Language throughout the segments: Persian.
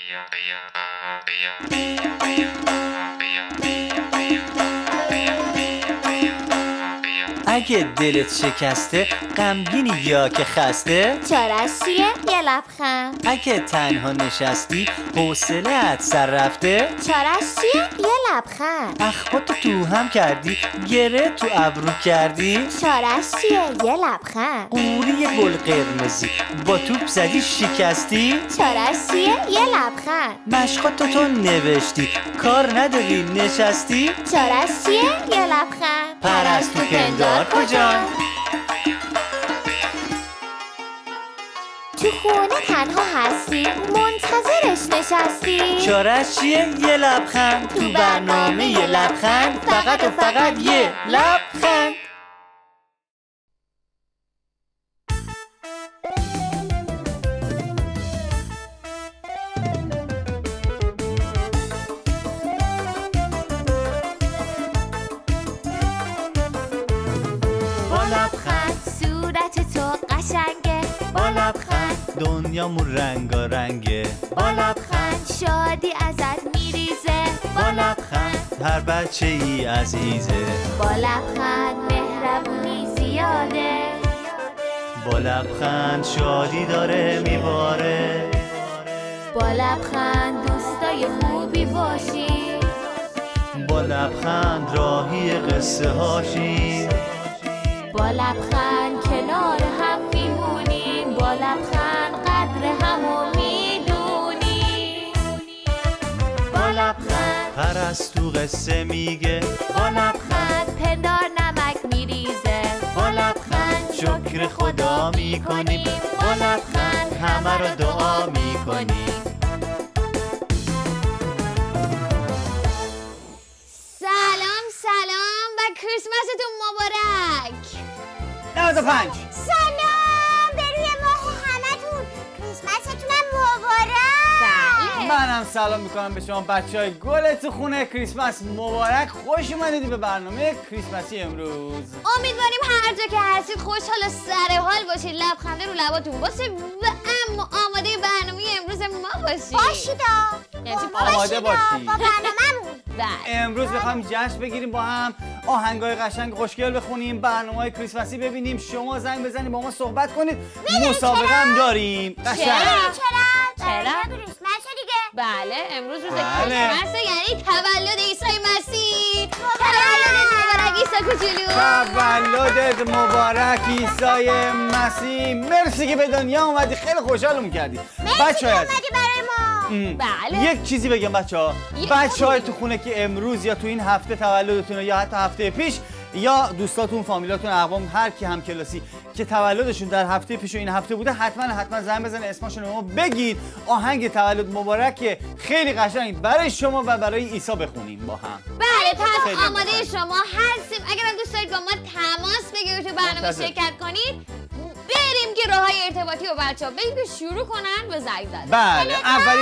اگه دلت شکسته، غمگینی یا که خسته، چارش چیه؟ یه لبخند. اگه تنها نشستی، حوصله‌ات سر رفته، چارش چیه؟ یه لبخند. اخماتو تو هم کردی، گره تو ابرو کردی، چارش چیه؟ یه لبخند. قوری گل قرمزی با توپ زدی شکستی، چارش چیه؟ یه لبخند. مشقاتو تو نوشتی، کار نداری نشستی، چارش چیه؟ یه لبخند. پرستو پندار کجا؟ تو خونه تنها هستی، منتظرش نشستی. چارش چیه؟ یه لبخند. تو برنامه یه لبخند، فقط و فقط یه لبخند. با لبخند صورت تو قشنگه. با لبخند دنیامون رنگارنگه. با لبخند شادی ازت میریزه. با لبخند هر بچه ای عزیزه. با لبخند مهربونی زیاده. با لبخند شادی داره میباره. با لبخند دوستای خوبی باشی. با لبخند راهی قصه هاشی. با لبخند کنار هم میمونیم. با لبخند قدر همو میدونیم. با لبخند پرستو قصه میگه. با لبخند پندار نمک میریزه. با لبخند شکر خدا میکنیم. با لبخند همه رو دعا میکنیم. سلام و کریسمستون مبارک. 95 سلام به روی ماه همتون. کریسمستونم مبارک. منم سلام میکنم به شما بچهای گل تو خونه. کریسمس مبارک. خوش اومدید به برنامه کریسمسی امروز. امیدواریم هر جا که هستید خوشحال و سر حال باشید، لبخنده رو لباتون باشه و اما آماده برنامه امروز ما باشید. یعنی آماده باشید. با برنامه‌مون. امروز بخوایم جشن بگیریم، با هم آهنگای قشنگ خوشگل بخونیم، برنامه‌های کریسمسی ببینیم، شما زنگ بزنید با ما صحبت کنید. مسابقه هم داریم. قشنگ. چرا؟ کریسمس دیگه. بله امروز روز کریسمس، یعنی تولد عیسی مسیح. تولدت مبارک عیسی کوچولو. تولدت مبارک عیسی مسیح. مرسی که به دنیا اومدی، خیلی خوشحالمون کردی. بچه‌ها برای ما. بله. یک چیزی بگم بچه‌های تو خونه که امروز یا تو این هفته تولدتونه یا حتی هفته پیش، یا دوستاتون، فامیلاتون، اقوام، هر کی هم کلاسی که تولدشون در هفته پیش و این هفته بوده، حتما زنگ بزنید، اسمشون رو بگید، آهنگ تولد مبارک خیلی قشنگ برای شما و برای عیسی بخونیم با هم. بله پس آماده شما هستیم. اگرم دوست دارید با ما تماس بگیرید تو برنامه شرکت کنید، بریم که راههای ارتباطی و بچه‌ها بگید که شروع کنن به زنگ زدن. بله اولین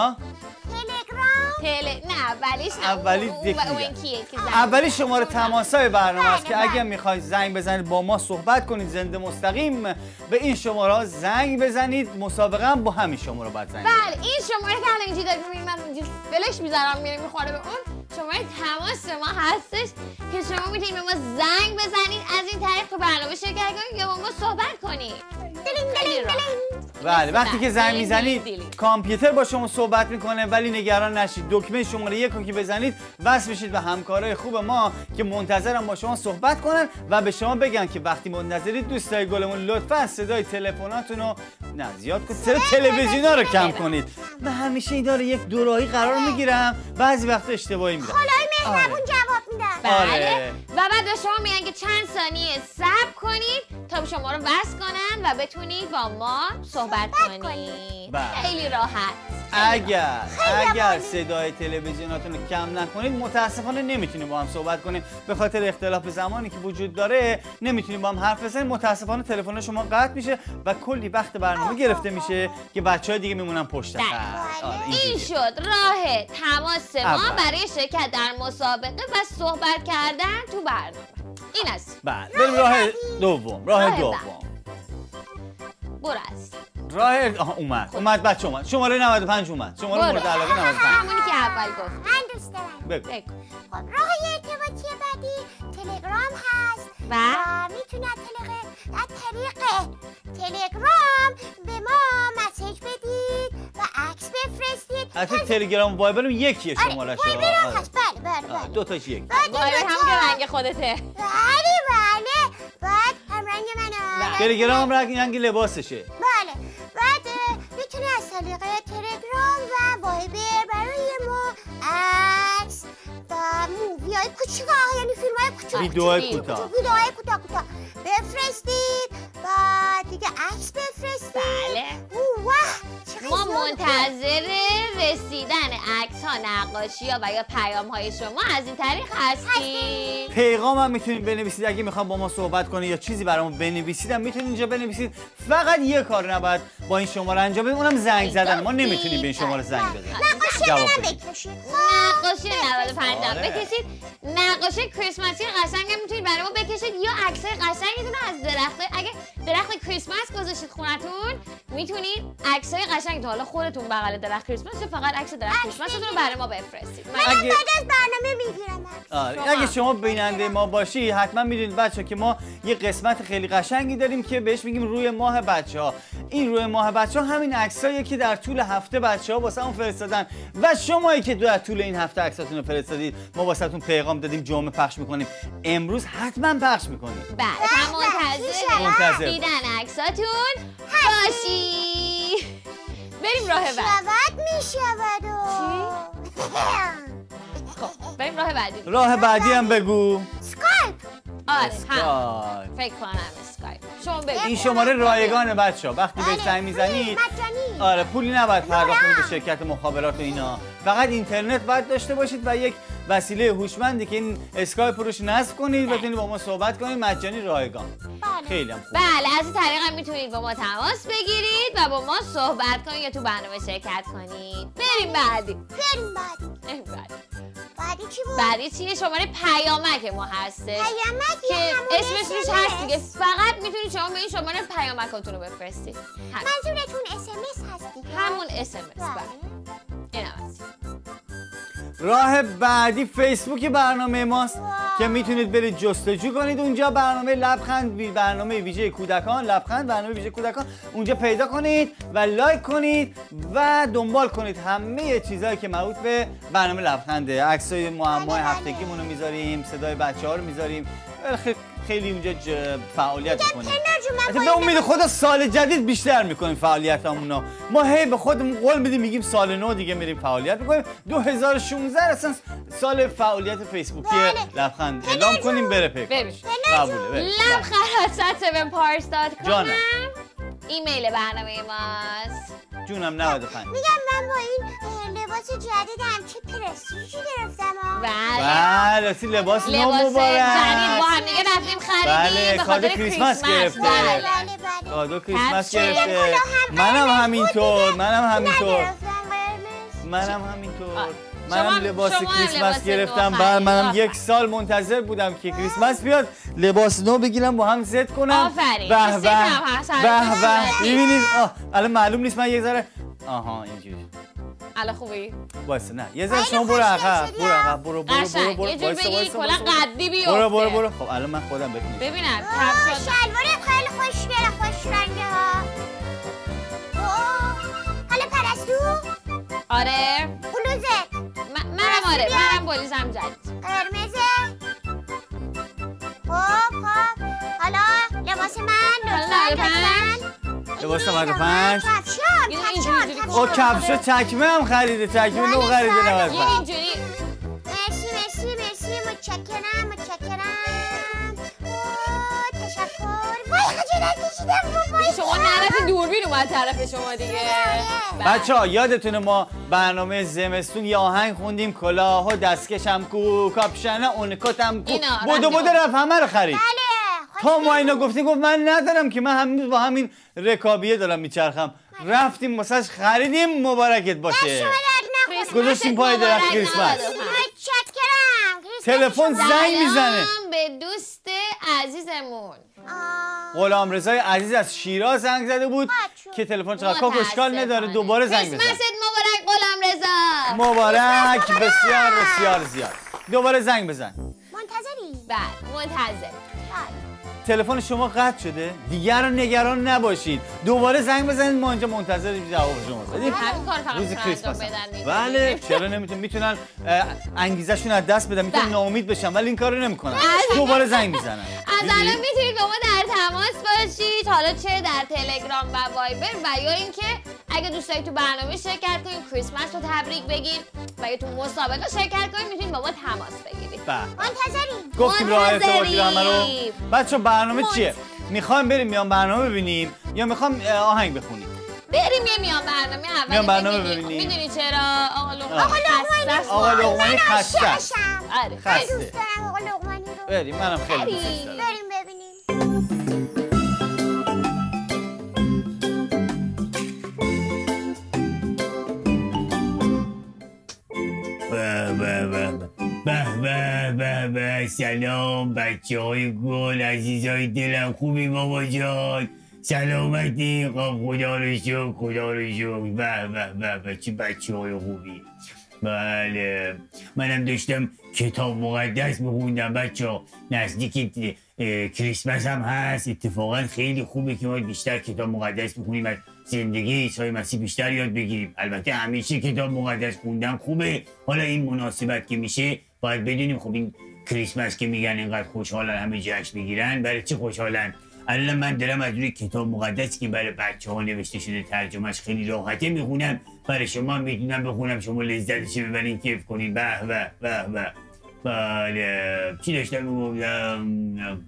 اولی شماره تماسای برنامه است که اگر میخواید زنگ بزنید با ما صحبت کنید زنده مستقیم، به این شماره ها زنگ بزنید. مسابقه هم با همین شماره باید زنگ بزنید. بله این شماره که الان اینجا دارید میبینید، من اینجا فلش میذارم میره میخوره به اون شماره تماس ما هستش که شما میتونید به ما زنگ بزنید، از این طریق تو برنامه شرکت کنید یا با ما صحبت کنید. بله وقتی که زنگ میزنید کامپیوتر با شما صحبت میکنه، ولی نگران نشید. دکمه شماره 1 رو که بزنید وصل میشید به همکارای خوب ما که منتظرن با شما صحبت کنن و به شما بگن که وقتی منتظرید دوستای گلمون لطفا صدای تلفناتون رو زیاد کنید، صدای تلویزیونا رو کم کنید. و همیشه این داره یک دوراهی قرار میگیرم، بعضی وقت اشتباهی میدم. خدای مهربون جواب میدن. آره. و بعد به شما میگن که چند ثانیه صبر کنید تا شما رو وصل کنن و بتونید با ما صحبت کنید. خیلی راحت. اگر صدای تلویزیوناتون رو کم نکنید متاسفانه نمیتونیم با هم صحبت کنیم، به خاطر اختلاف زمانی که وجود داره نمیتونیم با هم حرف بزنیم. متاسفانه تلفن شما قطع میشه و کلی وقت برنامه گرفته میشه که بچه‌ها دیگه میمونن پشت خط. این شد راه تماس ما برای شرکت در مسابقه و صحبت کردن تو برنامه. این است. بله بریم راه دوم. برو است. اومد بچه اومد. شماره 95 اومد. شماره مورد علاقه 95. همونی که اول گفت. من دوست دارم. بگو. خب راه ارتباطی بعدی تلگرام هست و میتونید از طریق تلگرام به ما مسیج بدید و عکس بفرستید. حتی تلگرام و وایبر یکیه شماره‌ش. وایبر هم هست. بله. دو تاش یک. وایبر هم که رنگ خودته. بله. بعد هم رنگ منه. تلگرام رنگ لباسشه. بله. بعد میتونی از طریق تلگرام و وایبر برای ما عکس و مووی‌های کوچیک، یعنی فیلم‌های کوچیک، ویدیوهای کوتاه بفرستید و دیگه عکس بفرستید. بله. ما منتظر رسیدن عکس‌ها، نقاشی‌ها و یا پیام‌های شما از این طریق هستیم. پیغام هم میتونید بنویسید. اگه میخوام با ما صحبت کنید یا چیزی برامون بنویسید هم میتونید اینجا بنویسید. فقط یه کار نباید با این شماره انجام بدید، اونم زنگ زدن. ما نمیتونیم به این شماره زنگ بزنیم. نقاشی بکشید. نقاشی 95 بکشید. نقاشی کریسمسی قشنگ هم میتونید برای ما بکشید یا عکسای قشنگتون از درخت. اگه درخت کریسمس گذاشتید خونتون میتونید عکسای قشنگتون، حالا خودتون بغل درخت کریسمس یا فقط عکس درخت کریسمستون رو برای ما بفرستید. من بعد از برنامه میگیرم. اگه شما بیننده ما باشی حتما میدونید بچه‌ها که ما یه قسمت خیلی قشنگی داریم که بهش میگیم روی ماه بچه‌ها. این روی ماه بچه‌ها همین عکسایی که در طول هفته بچه‌ها واسمون فرستادن و شمایی که در طول این هفته عکساتون رو فرستادید ما واسهتون پیغام دادیم جمعه پخش میکنیم. امروز حتما پخش میکنیم. بله، منتظر دیدن عکساتون باشی. بریم راه بعد. میشود. بریم راه بعدی. راه بعدی هم بگو. اسکایپ. آره فکر کنم اسکایپ. شما بگو. این شماره رایگانه بچه‌ها. وقتی بهش زنگ میزنید آره پولی نباید پرداخت کنید به شرکت مخابرات و اینا. فقط اینترنت باید داشته باشید و یک وسیله هوشمندی که این اسکایپ روش نصب کنید بتونید با ما صحبت کنید مجانی رایگان. خیلی هم خوب. بله، از این طریق هم میتونید با ما تماس بگیرید و با ما صحبت کنید یا تو برنامه شرکت کنید. بریم بعدی. بعدی چی بود؟ بعدی چیه؟ شماره پیامک ما هستش که اسمش روش هست دیگه. فقط میتونید شما به این شماره پیامکاتون رو بفرستید. منظورتون SMS هست دیگه؟ همون SMS. بله. این هم هست. راه بعدی فیسبوک برنامه ماست که میتونید برید جستجو کنید اونجا برنامه لبخند، برنامه ویژه کودکان، لبخند برنامه ویژه کودکان اونجا پیدا کنید و لایک کنید و دنبال کنید همه چیزایی که مربوط به برنامه لبخنده. عکسای معمای هفتگیمون رو میذاریم، صدای بچه‌ها رو میذاریم، خیلی اونجا فعالیت میکنیم. به امید خدا سال جدید بیشتر میکنیم فعالیتامونو. ما هی به خودمون قول میدیم میگیم سال نو دیگه میریم فعالیت میکنیم. 2016 اصلا سال فعالیت فیسبوکی لبخند اعلام کنیم بره پیکارش. قبوله. لبخند@7pars.com ایمیل برنامه ماست. جونم 95. میگم من با این لباس جدیدم چه پرستیژی گرفتم. بله لباس نو مبارک. جدید با هم دیگه رفتیم خریدیم. بله کادو کریسمس گرفته. بله. کادو کریسمس گرفته. منم همینطور. منم لباس کریسمس گرفتم. بعد منم یک سال منتظر بودم که کریسمس بیاد لباس نو بگیرم با هم ست کنم. آفرین. به ببینید الان معلوم نیست من یه ذره اینجوری. الان خوبی؟ واسه نه یه ذره شما برو عقب. برو یه جور بگی کلا قدی بیفته. برو خب الان من خودم ببینم. ببینم شلوارت خیلی خوشگله، خوش رنگه ها. حالا پرستو؟ آره. بلوزت؟ منم بلوزم جدید. قرمزه؟ خب حالا لباس من لباس 95 کفشا کفشا چکمه هم خریده. چکمه نو خریده. اینجوری. مرسی متشکرم. تشکر. وای خجالت کشیدم. شما نرفتی دوربین اومد طرف شما دیگه. بچه‌ها یادتونه ما برنامه زمستون یه آهنگ خوندیم کلاه و دستکشم کو کاپشنه اون کتم کو بودو رفت همه رو خرید. تا ما اینا گفت من ندارم که من هنوز با همین رکابیه دارم میچرخم. رفتیم واسش خریدیم. مبارکت باشه. گذاشتیم پای درخت کریسمس. تلفن زنگ میزنه به دوست عزیزمون. غلامرضای عزیز از شیراز زنگ زده بود که تلفن چقدر کاکو اشکال نداره دوباره زنگ بزن. کریسمست مبارک غلام رضا. مبارک بسیار بسیار زیاد. دوباره زنگ بزن. منتظری؟ بله منتظر. تلفن شما قطع شده دیگر نگران نباشید دوباره زنگ بزنید ما اینجا منتظر جواب شما هستیم. همین کار فقط روز کریسمس بدن. بله چرا نمیتونن میتونن انگیزشون از دست بدن میتونن ناامید بشن ولی این کارو نمیکنن دوباره زنگ میزنن. از الان میتونید با ما در تماس باشید حالا چه در تلگرام و وایبر و یا اینکه اگه دوست دارید تو برنامه شرکت کنید کریسمس رو تبریک بگید و اگه تو مسابقه شرکت کنید میتونید با ما تماس بگیرید. منتظریم. گفتیم راه ارتباطی همه رو. بچه‌ها برنامه چیه؟ میخوایم بریم میان برنامه ببینیم یا میخوام آهنگ بخونیم؟ بریم میان برنامه اول. میان برنامه ببینیم. میدونی چرا آقا لقمانی خسته است. آره خسته. دوست دارم آقا لقمانی رو. بریم منم خیلی دوست دارم. بریم ببینیم. به سلام بچه های گل عزیزای دلم خوبی بابا جان سلامتی خدا رو شکر به چه بچه های خوبی. بله منم داشتم کتاب مقدس بخوندم بچه ها نزدیک کریسمس هم هست اتفاقا خیلی خوبه که ما بیشتر کتاب مقدس بخونیم از زندگی عیسی مسیح بیشتر یاد بگیریم. البته همیشه کتاب مقدس خوندن خوبه حالا این مناسبت که میشه باید بدونیم خب این کریسمس که میگن اینقدر خوشحالن همه جشن میگیرن برای چی خوشحالن؟ الان من دارم از روی کتاب مقدسی که برای بچه ها نوشته شده ترجمهش خیلی راحته میخونم برای شما میتونم بخونم شما لذتش ببرین کیف کنین. به بله چی داشتم میگفتم؟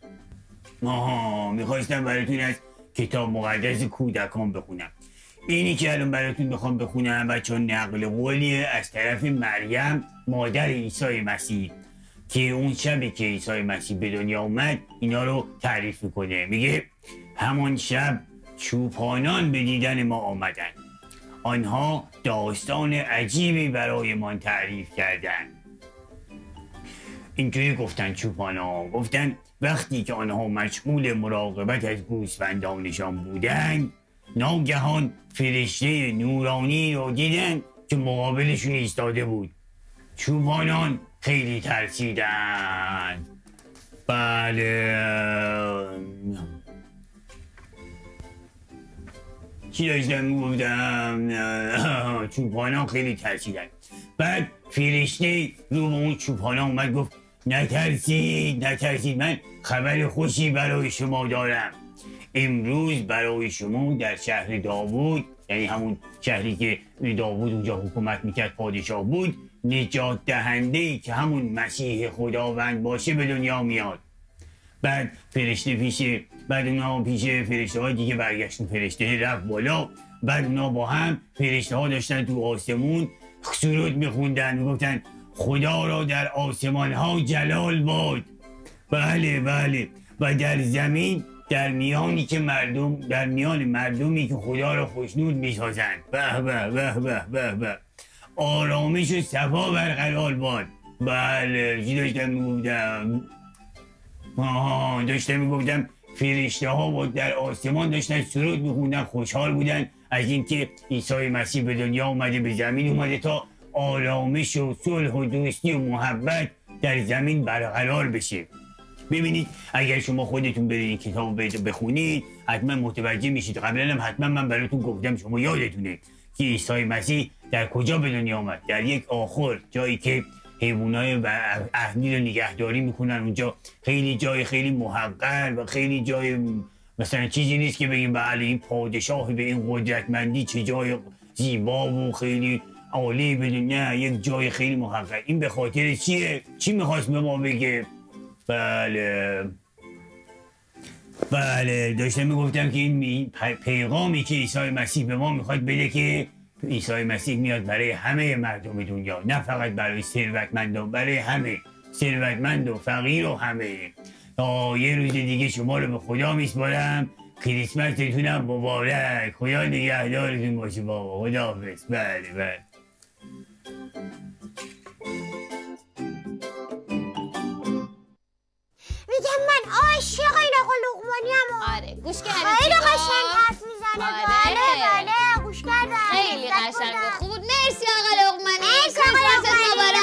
میخواستم براتون از کتاب مقدس کودکان بخونم. اینی که الان براتون بخوام بخونم بچه ها نقل قولیه از طرف مریم مادر عیسی مسیح که اون شبی که عیسی مسیح به دنیا اومد اینا رو تعریف میکنه. میگه همان شب چوپانان به دیدن ما آمدن آنها داستان عجیبی برایمان تعریف کردن. اینجوری گفتن چوپانا گفتن وقتی که آنها مشغول مراقبت از گوسفندانشان بودند ناگهان فرشته نورانی رو دیدن که مقابلشون ایستاده بود. چوپانان خیلی ترسیدن. بله چی داشتم میگفتم؟ چوپانان خیلی ترسیدن. بعد فرشته رو به اون چوپانان اومد گفت نترسید من خبر خوشی برای شما دارم. امروز برای شما در شهر داوود یعنی همون شهری که داوود اونجا حکومت میکرد پادشاه بود نجات دهنده‌ای که همون مسیح خداوند باشه به دنیا میاد. بعد فرشته اونا پیش فرشته های دیگه برگشتن. فرشته رفت بالا بعد اونا با هم فرشته ها داشتن تو آسمون سرود میخوندن میگفتن خدا را در آسمان ها جلال باد. بله و در زمین در میان مردمی که خدا را خوشنود میسازند به آرامش و صفا برقرار باد. بله چی داشتم میگفتم فرشته ها در آسمان داشتن سرود میخوندن خوشحال بودن از اینکه عیسی مسیح به دنیا اومده به زمین اومده تا آرامش و صلح و دوستی و محبت در زمین برقرار بشه. ببینید اگر شما خودتون برید این کتاب بخونید حتما متوجه میشید. قبلا هم حتما من براتون گفتم شما یادتونه که عیسی مسیح در کجا به دنیا آمد؟ در یک آخر جایی که حیوانای اهلی رو نگهداری میکنن. اونجا خیلی جای خیلی محقر و خیلی جای مثلا چیزی نیست که بگیم بله این پادشاه به این قدرتمندی چه جای زیبا و خیلی عالی بدون. نه یک جای خیلی محقر. این به خاطر چیه؟ چی میخواست به ما بگه؟ بله داشتم میگفتم که این پیغامی که عیسی مسیح به ما میخواد بده که عیسی مسیح میاد برای همه مردم دنیا نه فقط برای ثروتمندان برای همه ثروتمند و فقیر و همه. تا یه روز دیگه شما رو به خدا میسپارم. کریسمستونم مبارک. خدا نگهدارتون باشه بابا. خداحافظ. بله میگم من عاشق این آقا لقمانی هم. آره گوش کردی خیلی قشنگ حرف میزنه. بله گوش کردم. خیلی قشنگ و خوب بود. مرسی آقا لقمانی. مرسی آقا لقمانی.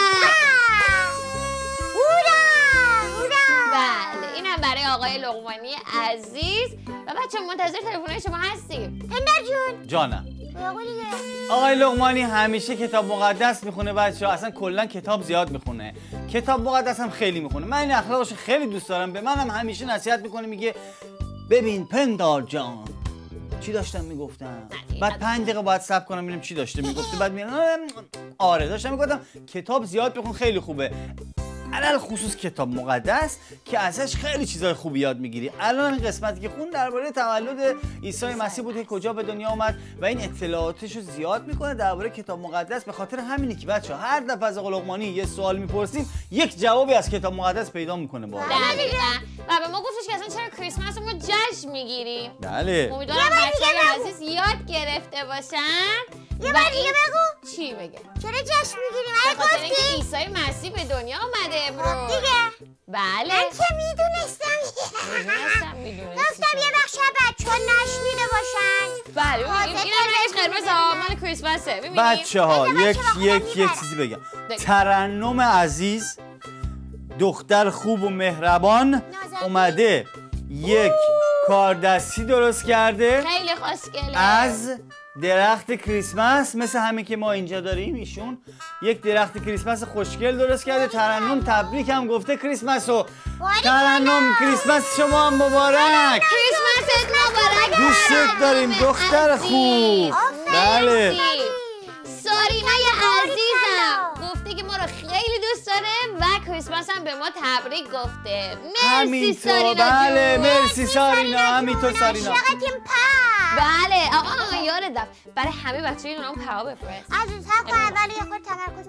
بله اینم برای آقای لقمانی عزیز. و بچه منتظر تلفن‌های شما هستیم. پندار جون جانم. بگو دیگه. آقای لقمانی همیشه کتاب مقدس میخونه بچه‌ها، اصلا کلا کتاب زیاد میخونه. کتاب مقدس هم خیلی میخونه. من این اخلاقش خیلی دوست دارم. به منم همیشه نصیحت میکنه، میگه ببین پندار جان چی داشتم میگفتم. بعد 5 دقیقه باید صبر کنم ببینم چی داشته میگفته. بعد میگم آره داشتم میگفتم کتاب زیاد بخون خیلی خوبه. علل خصوص کتاب مقدس که ازش خیلی چیزای خوبی یاد میگیری. الان این قسمتی که خون درباره تولد عیسی مسیح بود که کجا به دنیا اومد و این اطلاعاتشو زیاد میکنه درباره کتاب مقدس. به خاطر همینه که بچه‌ها هر دفعه از آقا لقمانی یه سوال میپرسیم یک جوابی از کتاب مقدس پیدا میکنه بالا. دقیقاً. و به ما گفتش که اصلا چرا کریسمس رو ما جشن میگیریم. بله. امیدوارم بچه‌های عزیز یاد گرفته باشن. یه بار دیگه بگو. چی بگه؟ چرا جشن میگیریم؟ به خاطر اینکه عیسی مسیح به دنیا آمده امروز. دیگه بله. من که میدونستم. گفتم یه وقت شاید بچه‌ها نشنیده باشن. بله این رنگش قرمز مال کریسمسه. ببینید بچه‌ها یک چیزی بگم. ترنم عزیز دختر خوب و مهربان اومده یک کاردستی درست کرده خیلی خوشگله از درخت کریسمس، مثل همین که ما اینجا داریم. ایشون یک درخت کریسمس خوشگل درست کرده. ترنم تبریک هم گفته کریسمسو. ترنم کریسمس شما هم مبارک. کریسمست مبارک. دوست داریم دختر خوب. بله. سارینای عزیزم گفته که ما رو خیلی دوست داره و کریسمس هم به ما تبریک گفته. مرسی سارینا. بله مرسی سارینا. همینطور سارینا. بله آقا یادت رفت برای همه بچه‌ها یه دونه پا بفرست. عزیز حق کن ولی یه خورده تمرکز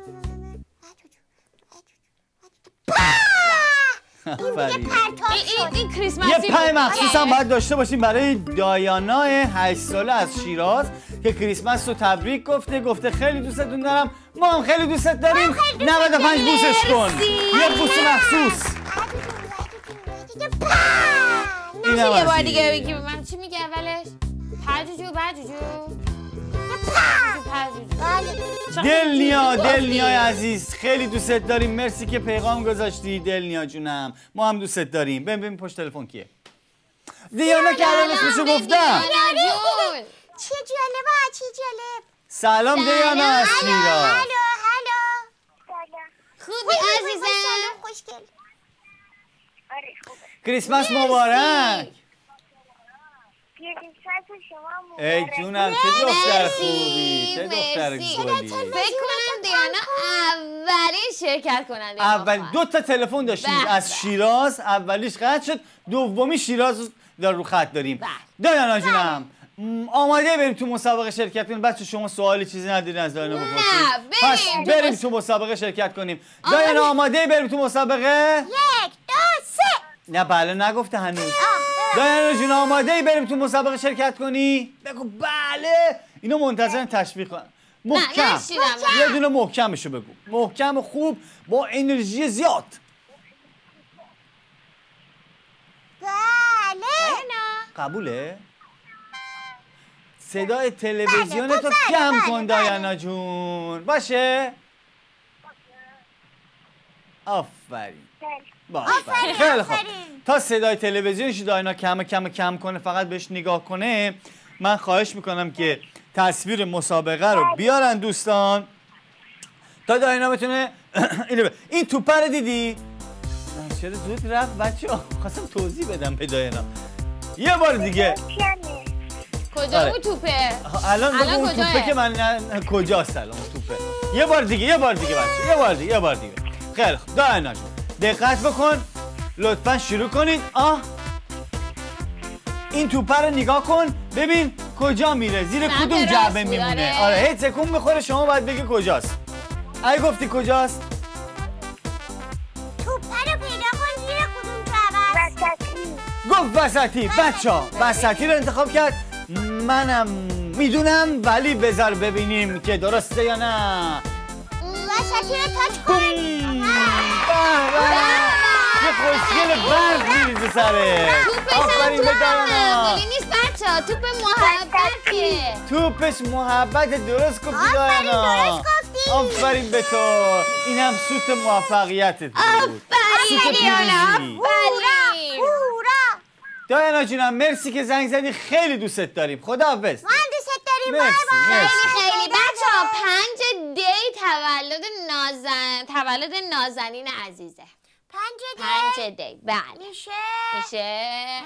این کریسمسی یه پای مخصوص هم باید داشته باشیم برای دایانا 8 ساله از شیراز که کریسمس رو تبریک گفته خیلی دوستتون دارم. ما هم خیلی دوستت داریم. 95 بوسش کن. یه بوس مخصوص. یه بار دیگه بگی به من چی میگه اولش؟ پرجوجو دلنیا عزیز خیلی دوستت داریم. مرسی که پیغام گذاشتی دلنیا جونم. ما هم دوستت داریم. ببین پشت تلفن کیه؟ دیانا که الان اسمشو گفتم. چه جالبه چه جالب. سلام دیانا از شیراز. هلو خوبی عزیزم؟ خوشگل. آره خوبه. کریسمس مبارک. ای جونم چه دختر خوبی. چه دختر گلی. فکر کنم دیانا اولین شرکت کننده اول 2 تا تلفن داشتیم از شیراز. اولیش قطع شد، دومی شیراز رو خط داریم. دیانا جونم آماده بریم تو مسابقه شرکت کنیم؟ بچه شما سوالی چیزی ندارین از دیانا بپرسید؟ نه پس بریم تو مسابقه شرکت کنیم. دیانا آماده بریم تو مسابقه؟ 1 2 3. نه بله نگفته هنوز. دیانا جون آماده بریم تو مسابقه شرکت کنی؟ بگو بله. اینو منتظرن تشویق کنن. محکم. یه دونه محکمشو بگو. محکم و خوب با انرژی زیاد. بله. قبوله؟ صدای تلویزیون تو کم کن دیانا جون. باشه؟ آفرین. خیلی خوب. تا صدای تلویزیونش دیانا کم کنه، فقط بهش نگاه کنه. من خواهش میکنم که تصویر مسابقه رو بیارن دوستان تا دیانا بتونه این توپه رو دیدی؟ چرا زود رفت بچه‌ها؟ خواستم توضیح بدم به دیانا. یه بار دیگه. کجا اون توپه؟ الان اون توپه که من کجاست الان اون توپه؟ یه بار دیگه بچه. یه بار دیگه. خیلی خوب. دیانا جون دقت بکن. لطفاً شروع کنید. این توپه رو نگاه کن ببین کجا میره، زیر کدوم جعبه میمونه. آره هیچ تکون میخوره شما باید بگی کجاست. اگه گفتی کجاست؟ توپه رو پیدا کن زیر کدوم جعبه است؟ گفت وسطی. بچه‌ها وسطی رو انتخاب کرد. منم میدونم ولی بذار ببینیم که درسته یا نه. وسطی رو تاچ کن. چه خوشگل برف میریزه سره. آفرین به دایانا. معمولی نیست بچه‌ها، توپ محبتیه. توپش محبت، درست گفتی دایانا. درست گفتی. آفرین به تو. اینم سوت موفقیتت بود. آفرین سوت دایانا، پیروزی. آفرین. هورا. دایانا جونم مرسی که زنگ زدی، خیلی دوستت داریم. خداحافظ. ما هم دوست داریم. مرسی مرسی. خیلی بچه‌ها 5 دی تولد نازنین عزیزه. 5 دی بله میشه میشه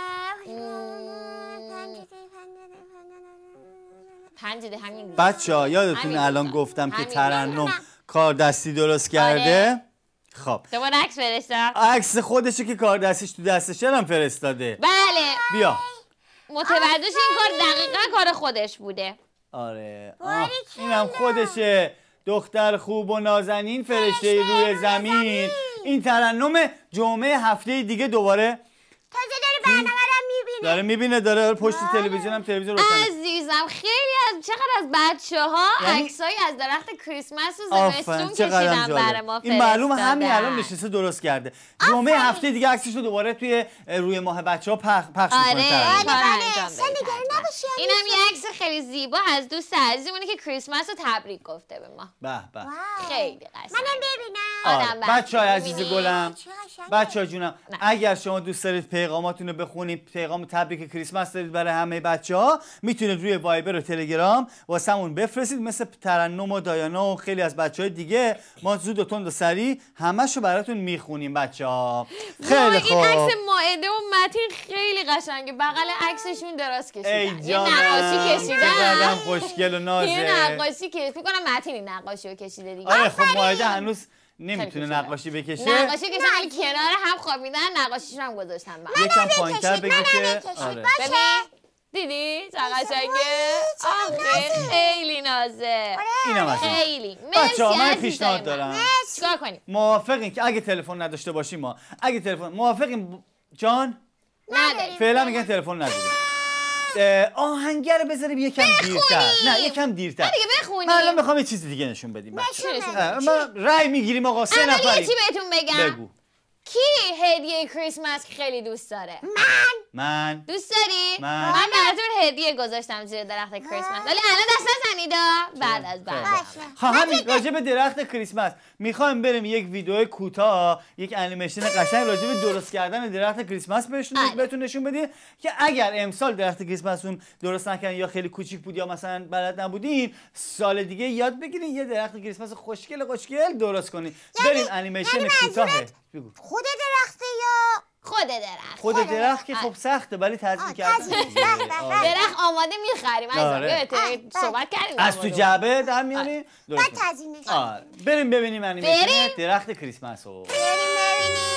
5 دی همین. بچه‌ها یادتون همین الان روزا. گفتم که همین ترنم کار دستی درست کرده. خب دوباره عکس فرستم. عکس خودشه که کار دستیش تو دستش هم فرستاده. بله بیا. متوجه این کار دقیقا کار خودش بوده. آره اینم خودشه، دختر خوب و نازنین، فرشته روی زمین. این ترنم جمعه هفته دیگه دوباره تازه داره برنامه رو میبینه. داره میبینه، داره پشت تلویزیون هم تلویزیون روشنه. عزیزم خیلی چقدر از بچه‌ها یعنی عکسایی از درخت کریسمس و زمستون آفرین چقدر کشیدن برای جالب. ما این معلومه همین فرستادن. الان نشسته درست کرده. جمعه هفته دیگه عکسش رو دوباره توی روی ماه بچه‌ها پخش آره می‌کنه. کار انجام اصلا بده. نگران نباشی. اینم یه عکس خیلی زیبا از دوست عزیزمونه که کریسمس رو تبریک گفته به ما. به به. خیلی قشنگ. منم ببینم. آدم بچه‌های بخت. عزیز می‌بینی؟ گلم، چه قشنگه. بچه‌ها جونم، اگر شما دوست دارید پیغاماتون رو بخونید، پیغام تبریک کریسمس دارید برای همه بچه‌ها، میتونید روی وایبر و تلگرام واسمون بفرستید، مثل ترنم و دایانا و خیلی از بچه‌های دیگه. ما زود و تند و سریع همه‌شو براتون میخونیم بچه‌ها. خیلی وای، خوب. این عکس مائده و متین خیلی قشنگه. بغل عکسشون دراز کشیدن. ای یه جانم نقاشی کشیدن. چقدر خوشگل و نازه. یه نقاشی که فکر کنم متین این نقاشی رو کشیده دیگه. آره خب مائده هنوز نمیتونه خیلی نقاشی بکشه. نقاشی کشیدن ولی کنار هم خوابیدن، نقاشیشون هم گذاشتن بعد. یکم پایین‌تر بگی که بکشید. آره. باشه. دیدی چه قشنگه؟ آخه خیلی نازه. اینم از این. خیلی. بچه‌ها من مرسی پیشنهاد عزیزای من. دارم. چیکار کنیم؟ موافقین که اگه تلفن نداشته باشیم ما، اگه تلفن موافقین جان؟ نداریم. فعلا میگن تلفن نداریم. آهنگر رو بذاریم یکم دیرتر. نه یکم دیرتر. دیگه بخونیم. من الان میخوام یه چیز دیگه نشون بدیم. نشون ما رای میگیریم آقا، 3 اما یه نفریم. چی بهتون بگم. بگو. کی هدیه کریسمس خیلی دوست داره؟ من دوست داری؟ من. من براتون هدیه گذاشتم زیر درخت کریسمس. ولی الان دست نزنیدا بعد از بعد. همین راجع به درخت کریسمس میخوایم بریم یک ویدیو کوتاه، یک انیمیشن قشنگ راجع به درست کردن درخت کریسمس بهتون نشون بدیم که اگر امسال درخت کریسمستون درست نکردین یا خیلی کوچیک بود یا مثلا بلد نبودین، سال دیگه یاد بگیرین یه درخت کریسمس خوشگل درست کنین. بریم انیمیشن کوتاه. بگو. خود درخته یا خود درخت. خود درخت که خب سخته ولی تزیین کردن. درخت آماده میخریم. آره. صحبت کردیم. از تو جعبه در میاری؟ درست بعد تزیینش. آره. بریم ببینیم انیمیشن درخت کریسمس رو. بریم ببینیم.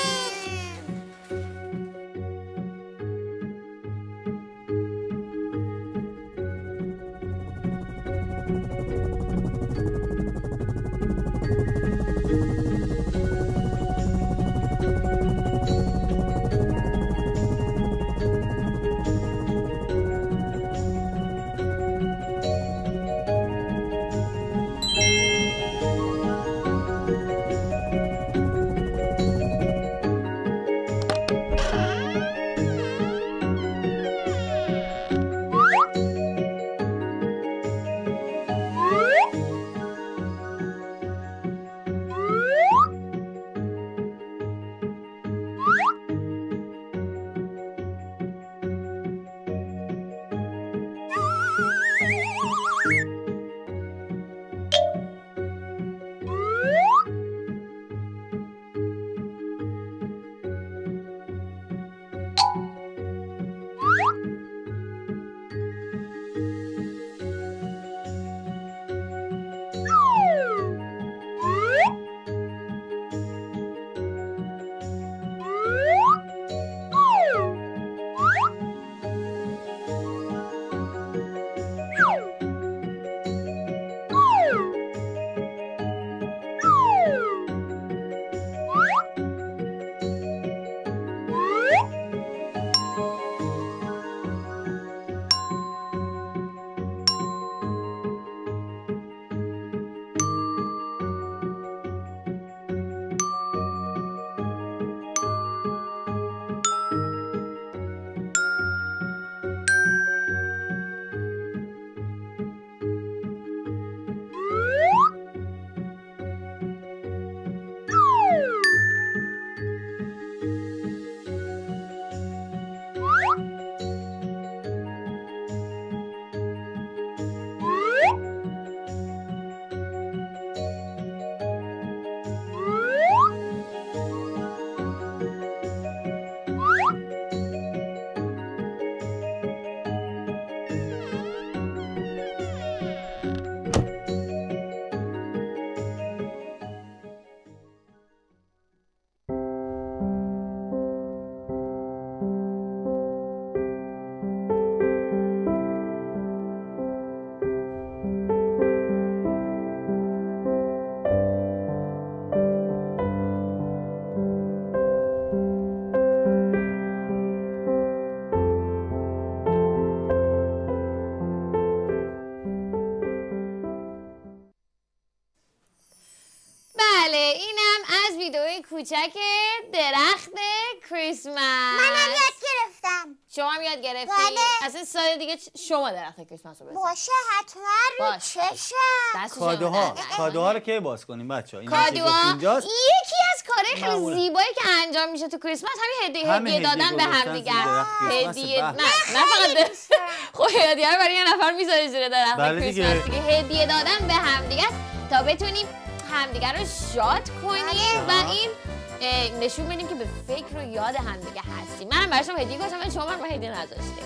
از ویدئوی کوچک درخت کریسمس. منم یاد گرفتم. شما هم یاد گرفتی؟ بله. اصلا سال دیگه شما درخت کریسمس رو بزن. باشه حتما رو باش. چشم. کادوها رو کی باز کنیم بچه‌ها؟ این کادوها اینجاست. یکی از کارهای خیلی معمولا. زیبایی که انجام میشه تو کریسمس همین هدیه دادن به هم دیگه. هدیه نه فقط خب هدیه رو برای یه نفر میذاری زیر درخت کریسمس دیگه. هدیه دادن به هم دیگه تا بتونیم همدیگه رو شاد کنیم و این نشون بدیم که به فکر و یاد همدیگه هستیم. منم برای شما هدیه گذاشتم ولی شما من هدیه نذاشته.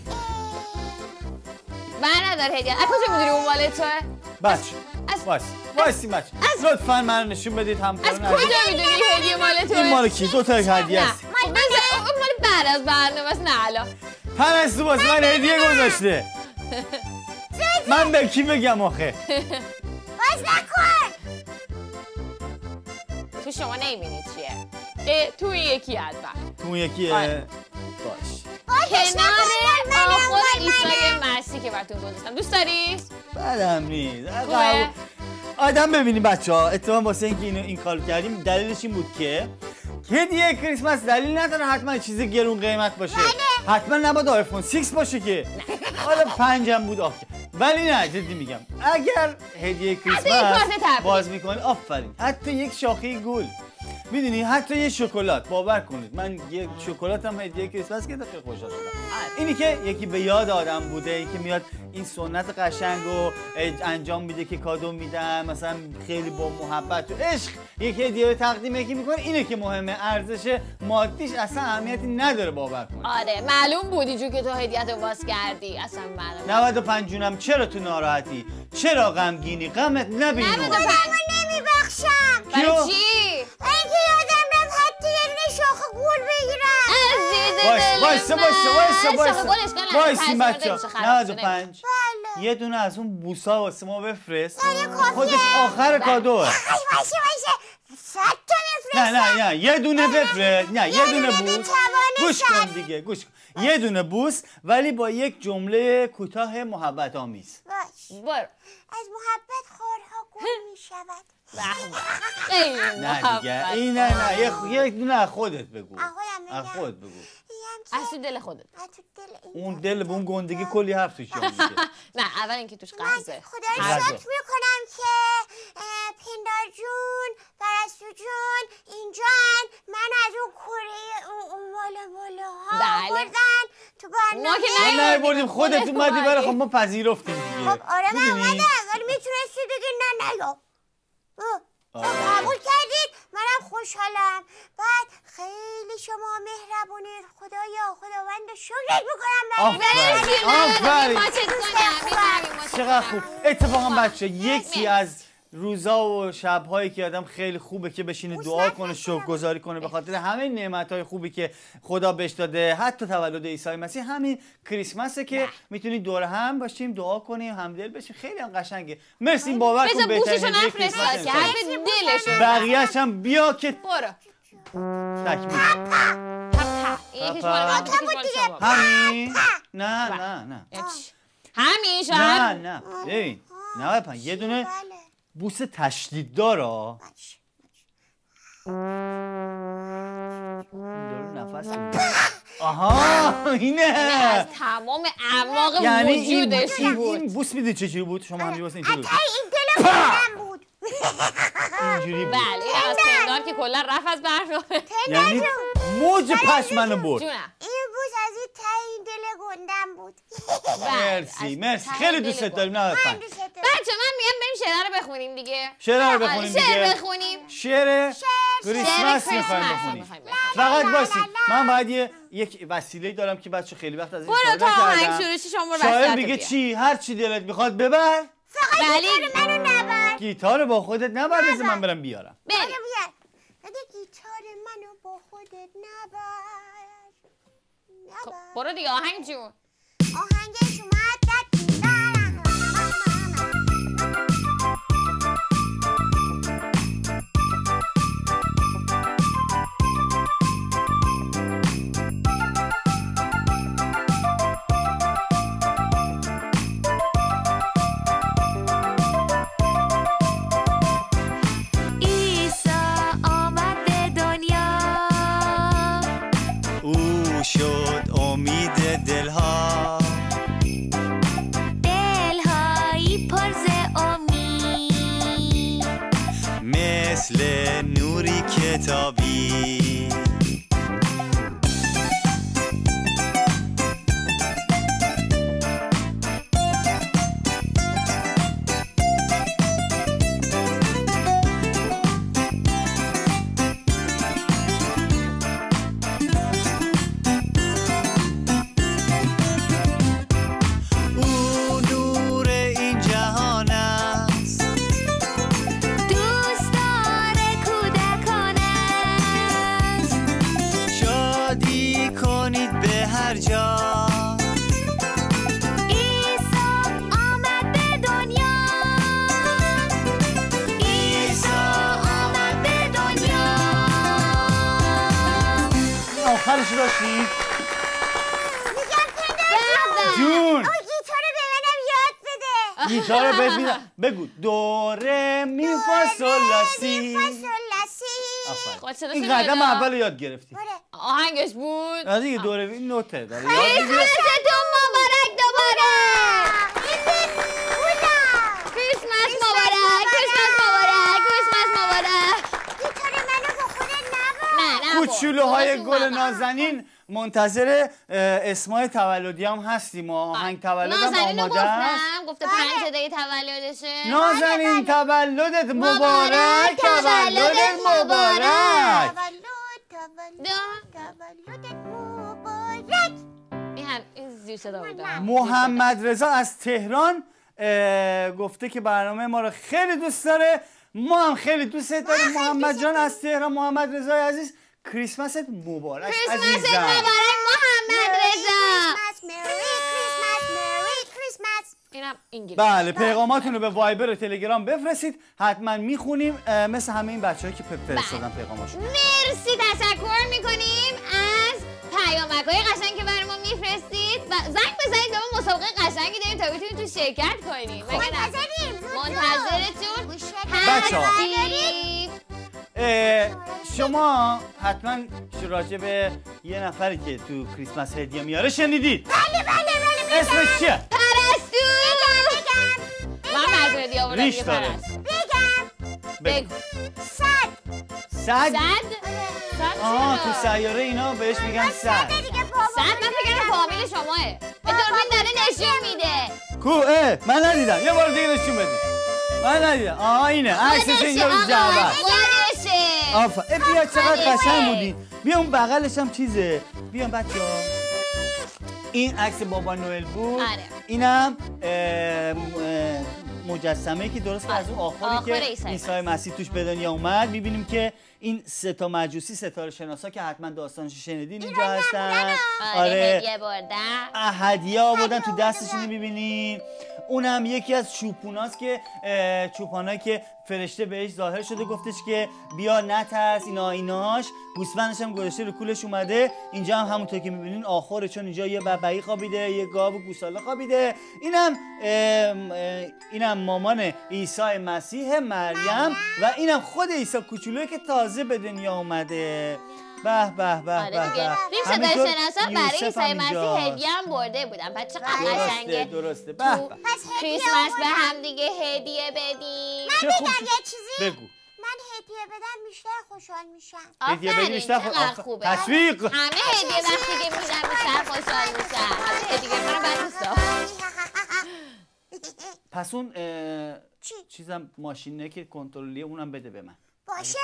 من نداره هدیه. از کجا میدونی اون مال توه؟ بچه وایسی بچه لطفاً من نشون بدید همکارا. از کجا میدونی هدیه مال توه؟ این مال کی؟ دو تا هدیه است. اون مال بعد از برنامه است. نه الان پرستو واسه من هدیه گذاشته. من به کی بگم آخه؟ باز نکن. تو شما نمیبینید چیه؟ تو این یکی از تو اون یکیه؟ آره. باش. کنار آخر عیسی مسیح که براتون گذاشتم. دوست داری؟ بدم نیست. خوبه؟ آدم ببینیم بچه‌ها، اتفاقا واسه اینکه این کار کردیم دلیلش این بود که هدیه کریسمس دلیل نداره حتما چیز گرون قیمت باشه. حتما نباید آیفون 6 باشه که. حالا 5 هم بود آخه. ولی نه جدی میگم اگر هدیه کریسمس باز میکنی آفرین حتی یک شاخه گل میدونی حتی یه شکلات باور کنید من یه شکلات هم هدیه کریسمس گرفتم خیلی خوشحال شدم. اینی که یکی به یاد آدم بوده این که میاد این سنت قشنگ رو انجام میده که کادو میدن مثلا خیلی با محبت و عشق یک هدیه رو تقدیم یکی میکنه اینه که مهمه. ارزش مادیش اصلا اهمیتی نداره باور کنید. آره معلوم بودی جو که تو هدیه‌ت رو باز کردی اصلا معلوم. 95 جونم چرا تو ناراحتی؟ چرا غمگینی؟ غمت نبینم. 95 نمیبخشم. برای چی؟ اینکه یادم رفت حتی یه دونه شاخه گل بگیرم. وایسی بچه‌ها 95 یه دونه از اون بوسا واسه ما بفرست. خودش آخر کادوه. باشه 100 تا بفرستم. نه یه دونه بفرست. نه یه دونه بوس. گوش کن دیگه گوش کن. یه دونه بوس ولی با یک جمله کوتاه محبت آمیز. باش. برو. از محبت خارها گل میشود. نه دیگه این نه یک دونه از خودت بگو. از خودت بگو. از تو دل خودت. اون دل به اون گندگی کلی حرف توش میگه. نه اول اینکه توش قرضه. خدا رو شکر میکنم که پندار جون پرستو جون اینجان من از اون کره اون بالا آوردن تو برنامه. ما نبردیم خودت اومدی برای خب ما پذیرفتیم دیگه. خب آره من اومدم ولی میتونستی بگی نه قبول کردید منم خوشحالم. بعد خیلی شما مهربونید. خداوند شکرت میکنم. آفرین چقدر خوب. اتفاقا بچه یکی از روزا و شب‌هایی که آدم خیلی خوبه که بشینه دعا کنه شکرگزاری کنه به خاطر همه نعمت‌های خوبی که خدا بهش داده حتی تولد عیسی مسیح همین کریسمسه که میتونید دور هم باشیم دعا کنیم همدل بشیم خیلی هم قشنگه. مرسی باور کن بهترین هدیه کریسمس بقیه‌اش هم بیا که برو تکمیل یکیش مال شما. همین نه همین شاید نه ببین 95 یه دونه بوس تشدید داره. نفس آها اینه از تمام اعماق وجودش بود. این بوس میدید چه جوری بود؟ شما همین واسه اینجوری بود. این دل من بود. اینجوری بود. بله از پندار که کلا رفت از برنامه. یعنی موج پشمنو برد. جونم این بوس از این ته این دل گندم بود. مرسی خیلی دوست داریم. نه بچه من میگم بریم شعر رو بخونیم دیگه. شعر رو بخونیم دیگه. شعر بخونیم. شعر کریسمس میخوایم بخونیم. فقط باسید من باید یک وسیله دارم که بچه خیلی وقت از این برو تا آهنگ شروع شه شما شاعر میگه چی هر چی دلت میخواد ببر. فقط گیتار منو نبر. گیتار با خودت نبر بذار من برم بیارم. بریم. اگه گیتار منو با خودت نبر. برو دیگه آهنگ جون. آهنگش اومد عیسی مثل نوری کتابی. آخرش داشتی؟ میگم پدر جون گیتار به منم یاد بده. گیتار رو بهت میدم. بگو دو ره می فا سل لا سی. آفرین. این قدم اول یاد گرفتی. آهنگش بود. از دیگه دو ره این نوته داره. کریسمستون مبارک دوباره. کریسمس مبارک. کریسمس مبارک. کریسمس مبارک. گیتار منو با خودت نبر. کوچولوهای گل نازنین منتظر اسمای تولدی هم هستیم. آهنگ تولد هم آماده است. گفته 5 دقیقه تولدشه. نازنین تولدت مبارک. تولدت مبارک. تولدت مبارک. این زیر صدا بوده. محمد رضا از تهران گفته که برنامه ما رو خیلی دوست داره. ما هم خیلی دوست داریم. محمد جان از تهران. محمد رضا عزیز کریسمست مبارک عزیزم. کریسمست مبارک محمد رضا. اینم انگلیسی. بله پیغاماتون رو به وایبر و تلگرام بفرستید. حتما میخونیم مثل همه این بچه‌هایی که فرستادن پیغاماشون. مرسی تشکر میکنیم از پیامک‌های قشنگ که برای ما میفرستید و زنگ بزنید به ما. مسابقه قشنگی داریم تا بتونید تو شرکت کنیم. منتظرتون هستیم. شما حتما راجع به یه نفری که تو کریسمس هدیه میاره شنیدید؟ بله اسمش چیه؟ پرستو. من مزردی آوردم ریش یه داره. بگو. سگ؟ چرا؟ تو سیاره اینا بهش میگن سگ. من فکرم فامیل شماه. به دوربین داره نشون میده. من ندیدم. یه بار دیگه نشون بده. من ندیدم. اینه عکسش اینجا رو جعبه. آفرین. بیا چقدر قشنگ بودی. بیا اون بغلش هم چیزه. بیام بچه‌ها. این عکس بابا نوئل بود. اینم مجسمه که درست از اون آخری که عیسی مسیح توش به دنیا اومد. می‌بینیم که این 3 تا مجوسی ستاره شناسا که حتما داستانش شنیدین اینجا هستن. آره هدیه بردن. هدیه آوردن تو دستشون می‌بینین. اونم یکی از چوپوناست که چوپانایی که فرشته بهش ظاهر شده گفتش که بیا نترس ایناش. گوسفندش هم گذاشته رو کولش اومده. اینجا هم همونطور که می‌بینین آخره چون اینجا یه ببعی خوابیده، یه گاو و گوساله خوابیده. اینم مامان عیسی مسیح مریم و اینم خود عیسی کوچولویی که تازه به دنیا اومده. به به به به. این ستاره شناسا برای عیسی مسیح هدیه هم برده بودن. بچه قشنگه. درسته. به به. کریسمس به هم دیگه هدیه بدیم. من بگم یه چیزی؟ بگو. من هدیه بدم بیشتر خوشحال میشم. هدیه بدی بیشتر خوبه. تشویق. همه هدیه وقتی که میدن بیشتر خوشحال میشن. هدیه من بعد دوستا. پس اون چیزم ماشینه که کنترلی اونم بده به من. باشه.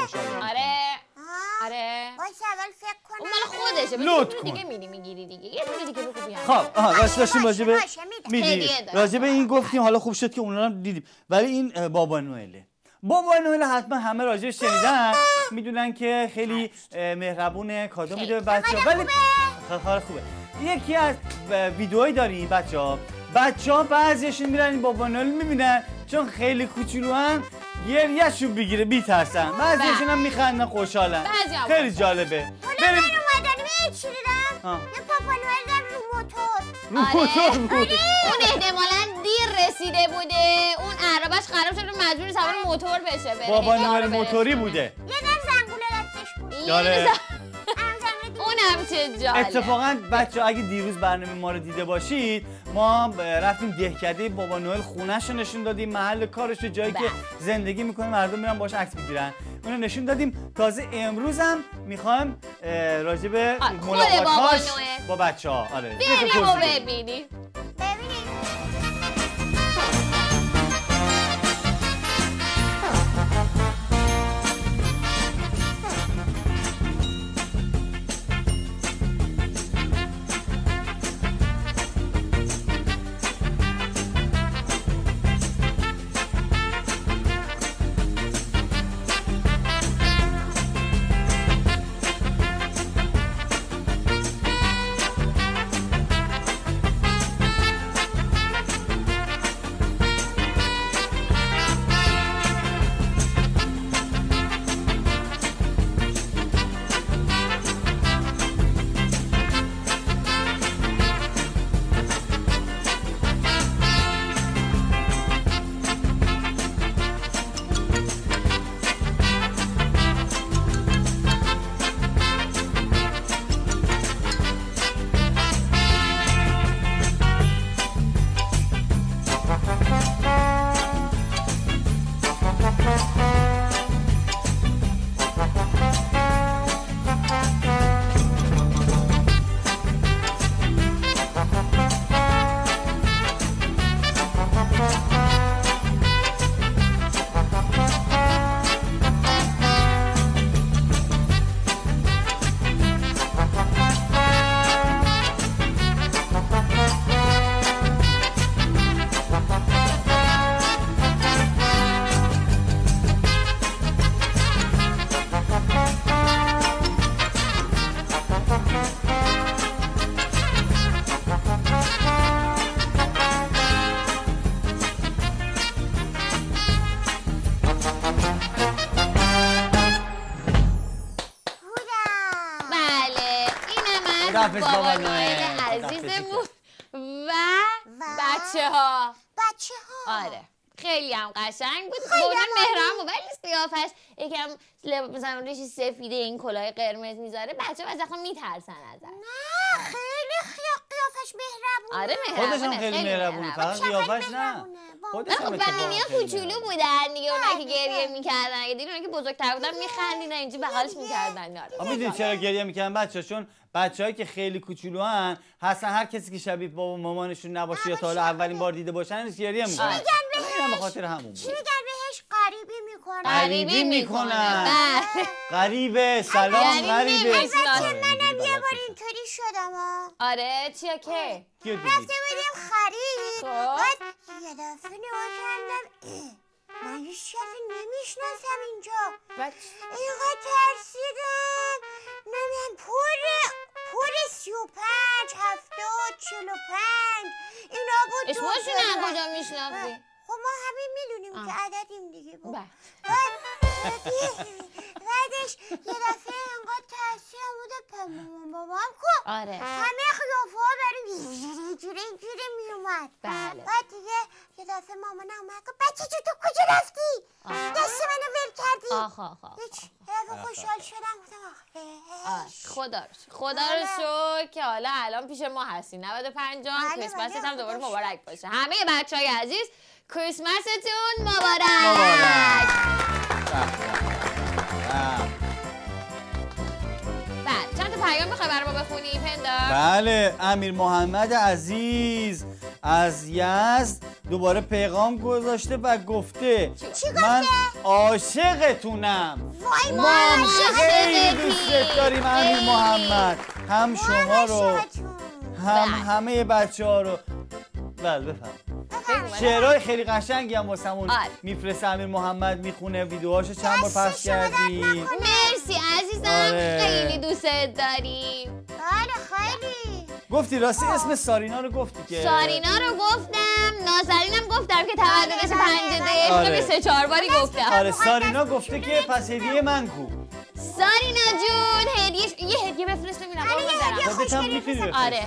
آره. باشه اول فکر کنم. اون مال خودشه. لطف کن. دیگه میگیری دیگه. یه دونه دیگه بگو بیام. خب داشتیم راجبه میدی. راجبه این گفتیم حالا خوب شد که اونا رو دیدیم. ولی این بابا نوئله. بابا نوئل حتما همه راجبش شنیدن. میدونن که خیلی مهربونه، کادو میده به بچه‌ها. ولی خیلی خوبه. یکی از ویدیوهایی داریم بچه‌ها بعضیشون میرن این بابا نوئل میبینن چون خیلی کوچولوان گریه‌شون بگیره میترسن. بعضیشون هم میخندن خوشحالن. خیلی جالبه. من اومدم چی دیدم؟ یه پاپا نوئل داره رو موتور بود. اون احتمالاً دیر رسیده بوده. اون عربش خراب شده مجبور سوار موتور بشه بره. بابا نوئل موتوری بوده. یه دم زنگوله دستش بود. داره. اونم چه جالب. اتفاقا بچه‌ها اگه دیروز برنامه ما رو دیده باشید ما رفتیم دهکده بابا نوئل، خونه‌شو نشون دادیم، محل کارش، جایی که زندگی میکنه، مردم میرن باهاش عکس میگیرن، اونو نشون دادیم. تازه امروز هم میخوایم راجع به ملاقات‌هاش با بچه‌ها بریم و ببینیم. خداحافظ بابا نوئل عزیزمون و بچه‌ها. آره خیلی هم قشنگ بود. بودن مهران بود ولی قیافش یکم مثلا ریشی سفیده، این کلاه قرمز میذاره، بچه‌ها از اخوان میترسن ازش. نه خیلی قیافش مهربونه. آره مهربونه، خودش هم خیلی مهربونه، فقط قیافش نه. خودش هم بقیه‌ها کوچولو بودن دیگه، اونایی که گریه میکردن، اگه دیدن که بزرگتر بودن میخندیدن اینجا بغلش میکردن. میدونید چرا گریه میکردن بچه‌ها؟ چون بچه‌هایی که خیلی کوچولوان هستن، هر کسی که شبیه بابا مامانشون نباشه یا تا حالا اولین بار دیده باشن گریه میکنن. میگن به خاطر همون بود. چی میگن بهش؟ غریبی میکنن. غریبی میکنن. غریبه، سلام غریبه. منم یه بار اینطوری شدم. آره چیه که؟ رفته بودیم خرید، بعد یه دفعه نگاه کردم من هیچ کسی نمیشناسم اینجا. اینقدر ترسیدم. من پر 35 70 45 اینا بود. اسمشون هم کجا میشناسی؟ خب ما همین میدونیم که عددیم دیگه بود. بعدش یه دفعه اینقدر ترسیدم بوده بابام کو. آره همه خیافه ها بریم جوره میومد. بعد دیگه یه دفعه مامانم اومد گفت بچه جو تو کجا رفتی؟ دست منو ول کردی. هیچ یه دفعه خوشحال شدم. خدا رو شکر که حالا الان پیش ما هستی. 95 جان کریسمست هم دوباره مبارک باشه. همه بچهای عزیز کریسمستون مبارک. چند تا پیام میخوای برای ما بخونی پندار؟ بله، امیر محمد عزیز از یزد دوباره پیغام گذاشته و گفته من عاشقتونم. ما خیلی دوست داریم امیر محمد، هم شما رو هم همه بچه ها رو. بله بفهم. شعرهای خیلی قشنگی هم واسمون میفرسته امیر محمد، میخونه، ویدیوهاشو چند بار پخش کردیم. مرسی عزیزم، خیلی دوستت داریم. بله خیلی. گفتی راستی اسم سارینا رو گفتی که؟ سارینا رو گفتم، نازنینم گفتم که تولدش 5 3-4 باری گفتم. آره سارینا گفته که پس هدیه من کو. سارینا جون یه هدیه بفرست ببینم. خودت هم میتونی بفرستی. آره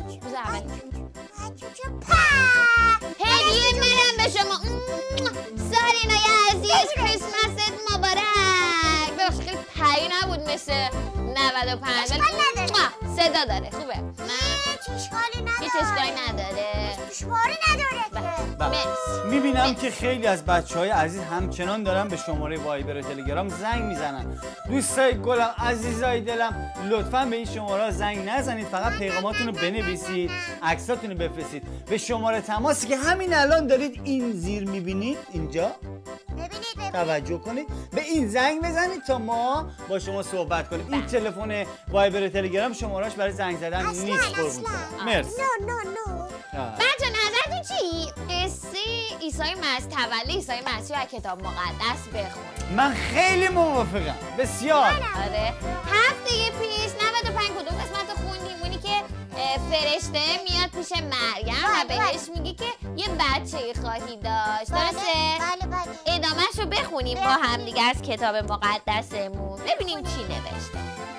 هدیه منم به شما. سارینای عزیز کریسمست مبارک. ببخشید خیلی پری نبود مثل 95 ولی صدا داره خوبه. هیچ اشکالی نداره. هیچ اشکالی نداره. دشواری نداره که. مرسی. میبینم که خیلی از بچه‌های عزیز همچنان دارن به شماره وایبر و تلگرام زنگ میزنن. دوستای گلم، عزیزای دلم، لطفاً به این شماره زنگ نزنید، فقط پیغاماتون رو بنویسید، عکساتون رو بفرستید به شماره تماسی که همین الان دارید این زیر میبینید اینجا. ببینید توجه کنید، به این زنگ بزنید تا ما با شما صحبت کنیم. این تلفن وایبر تلگرام شماره‌اش برای زنگ زدن نیست. قربون. مرسی. نه. بچه نظرتون چی؟ قصه عیسی مسیح، تولد عیسی مسیح رو از کتاب مقدس بخونید. من خیلی موافقم. بسیار. آره. هفته پیش 95 کدوم قسمت خوندیم، اونی که فرشته میاد پیش مریم و بهش میگه که یه بچه خواهی داشت. درسته؟ بله. ادامهش رو بخونیم با هم دیگه از کتاب مقدسمون، ببینیم چی نوشته.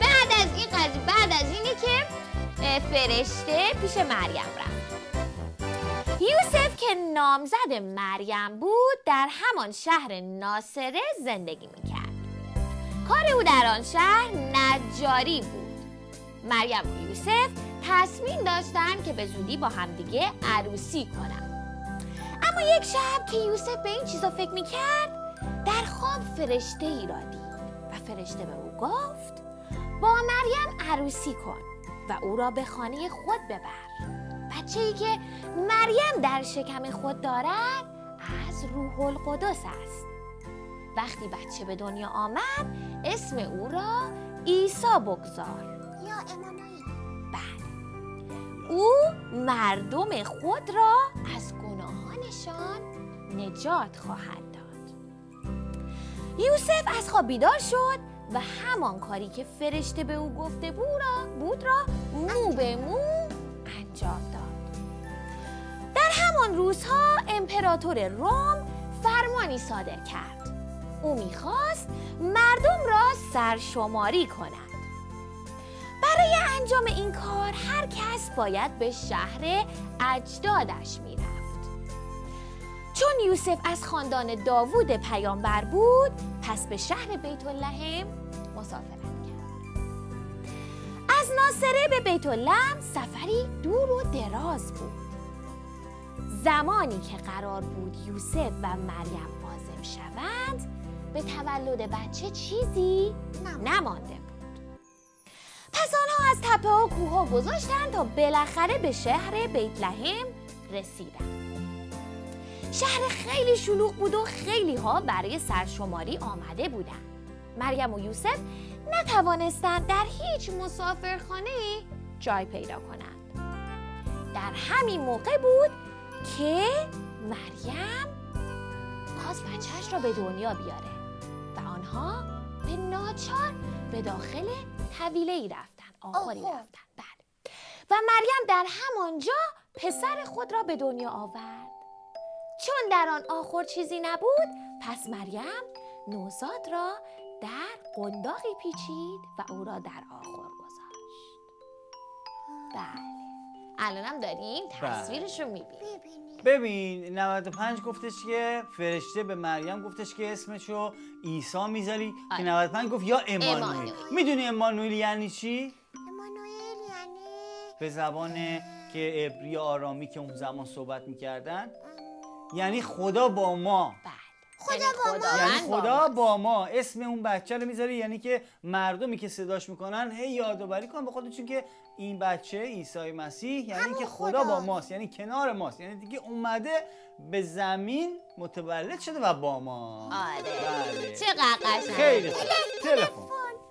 بعد از اینی که فرشته پیش مریم رفت. یوسف که نامزد مریم بود در همان شهر ناصره زندگی میکرد. کار او در آن شهر نجاری بود. مریم و یوسف تصمیم داشتن که به زودی با همدیگه عروسی کنن. اما یک شب که یوسف به این چیزا فکر میکرد، در خواب فرشته ای را دید و فرشته به او گفت با مریم عروسی کن و او را به خانه خود ببر. بچه‌ای که مریم در شکم خود دارد از روح القدس است. وقتی بچه به دنیا آمد اسم او را عیسی بگذار. یا امانوئیل. بله. او مردم خود را از گناهانشان نجات خواهد داد. یوسف از خواب بیدار شد و همان کاری که فرشته به او گفته بود را مو به مو انجام داد. در همان روزها امپراتور روم فرمانی صادر کرد. او میخواست مردم را سرشماری کند. برای انجام این کار هر کس باید به شهر اجدادش میرفت. چون یوسف از خاندان داوود پیامبر بود، پس به شهر بیت لحم مسافرت کرد. از ناصره به بیت لحم سفری دور و دراز بود. زمانی که قرار بود یوسف و مریم عازم شوند، به تولد بچه چیزی نمانده بود. پس آنها از تپه ها و کوه ها گذاشتند تا بالاخره به شهر بیت لحم رسیدند. شهر خیلی شلوغ بود و خیلی ها برای سرشماری آمده بودند. مریم و یوسف نتوانستند در هیچ مسافرخانه‌ای جای پیدا کنند. در همین موقع بود که مریم خواست بچهش را به دنیا بیاره و آنها به ناچار به داخل طویله‌ای رفتند، آخری رفتند. بله. و مریم در همانجا پسر خود را به دنیا آورد. چون در آن آخر چیزی نبود، پس مریم نوزاد را در قنداقی پیچید و او را در آخر گذاشت. بله. الانم داریم تصویرش رو میبینیم. ببین 95 گفتش که فرشته به مریم گفتش که اسمشو عیسی میذاری که 95 گفت یا امانوئیل. میدونی امانوئیل یعنی چی؟ امانوئیل یعنی به زبان که عبری آرامی که اون زمان صحبت میکردن یعنی خدا با ما. یعنی خدا با ما. اسم اون بچه رو میذاری، یعنی که مردمی که صداش میکنن هی یادآوری کن به خودشون که این بچه عیسی مسیح یعنی که خدا با ماست، یعنی کنار ماست، یعنی دیگه اومده به زمین متولد شده و با ما. آره. بله. چقدر قشنگ. خیلی خوب. تلفن.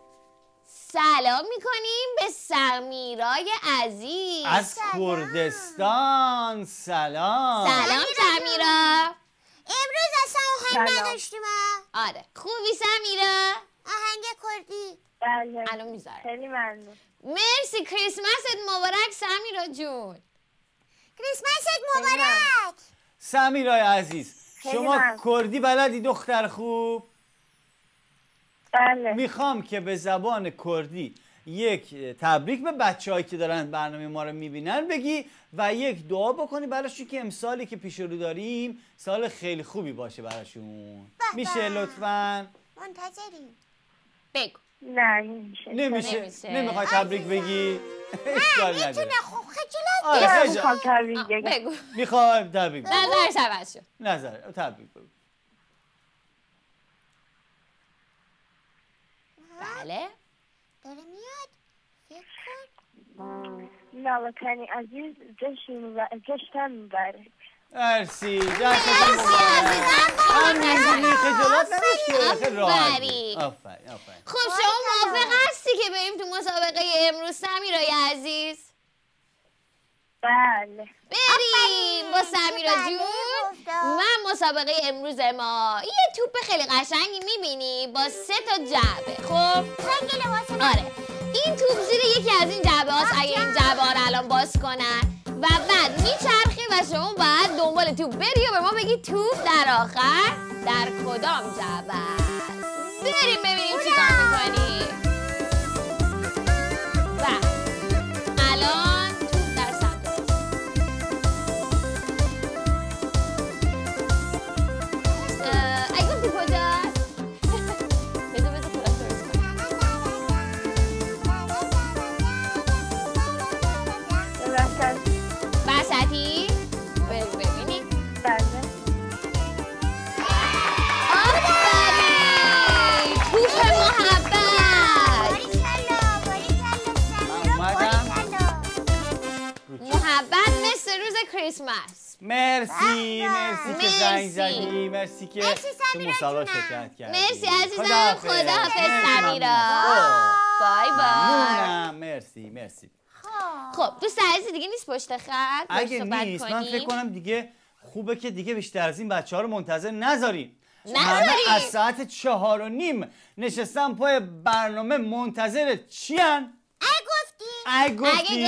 سلام میکنیم به سمیرای عزیز از کردستان. سلام. سلام سمیرا. امروز اصلا آهنگ نداشتیم. آره خوبی سمیرا؟ آهنگ کردی. بله الان میذارم. خیلی ممنون. مرسی. کریسمست مبارک سمیرا جون. کریسمست مبارک. سمیرای عزیز شما ممنون. کردی بلدی دختر خوب؟ بله. میخوام که به زبان کردی یک تبریک به بچه‌هایی که دارن برنامه ما رو میبینن بگی و یک دعا بکنی براشون که امسالی که پیش رو داریم سال خیلی خوبی باشه براشون. میشه لطفاً؟ منتظریم. بگو. نه نمیشه نمیخوای تبریک بگی؟ اشکال نداره. میتونه خوب خجالت آره نه خیلی میخوام تبریک بگم. بگو میخوایم تبریک بگی. نظرش عوض شد. نظر تبریک بگو. بله داره میاد فکر کن نه وطنی عزیز جشن میبره. مرسی جشنتون مبارک. همینجوری خجالت نباش. خیلی راحت. آفرین. خب شما موافق هستی که بریم تو مسابقه امروز سمیرای عزیز؟ بله بریم با سمیرا جون. و مسابقه امروز ما یه توپ خیلی قشنگی میبینی با 3 تا جعبه. خب رنگ لباس آره این توپ زیر یکی از این جعبه هاست. اگه این جعبه ها رو الان باز کنن و بعد میچرخی و شما باید دنبال توپ بری و به ما بگی توپ در آخر در کدام جعبه است. بریم ببینیم چی کار میکنی. و الان توپ در سمت راست. اگه گفتی کجاست؟ بذار خودم درست کنم. وسطی بریم ببینیم. بله آفرین توپ محبت. محبت مثل روز کریسمس. مرسی که زنگ مرسی. زدی. مرسی که تو مسابقه شرکت کردی. مرسی عزیزم. خداحافظ سمیرا. بای بای. ممنونم. مرسی. خب دوست عزیز دیگه نیست پشت خط اگه صحبت نیست من کنیم؟ فکر کنم دیگه خوبه که دیگه بیشتر از این بچه‌ها رو منتظر نذاریم. نذاریم. همه از ساعت 4:30 نشستن پای برنامه منتظر چیان؟ ای گفتی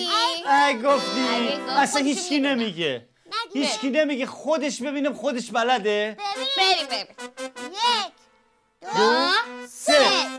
اصلا هیچکی نمیگه. هیچکی نمیگه. خودش ببینم خودش بلده. بریم 1 2 3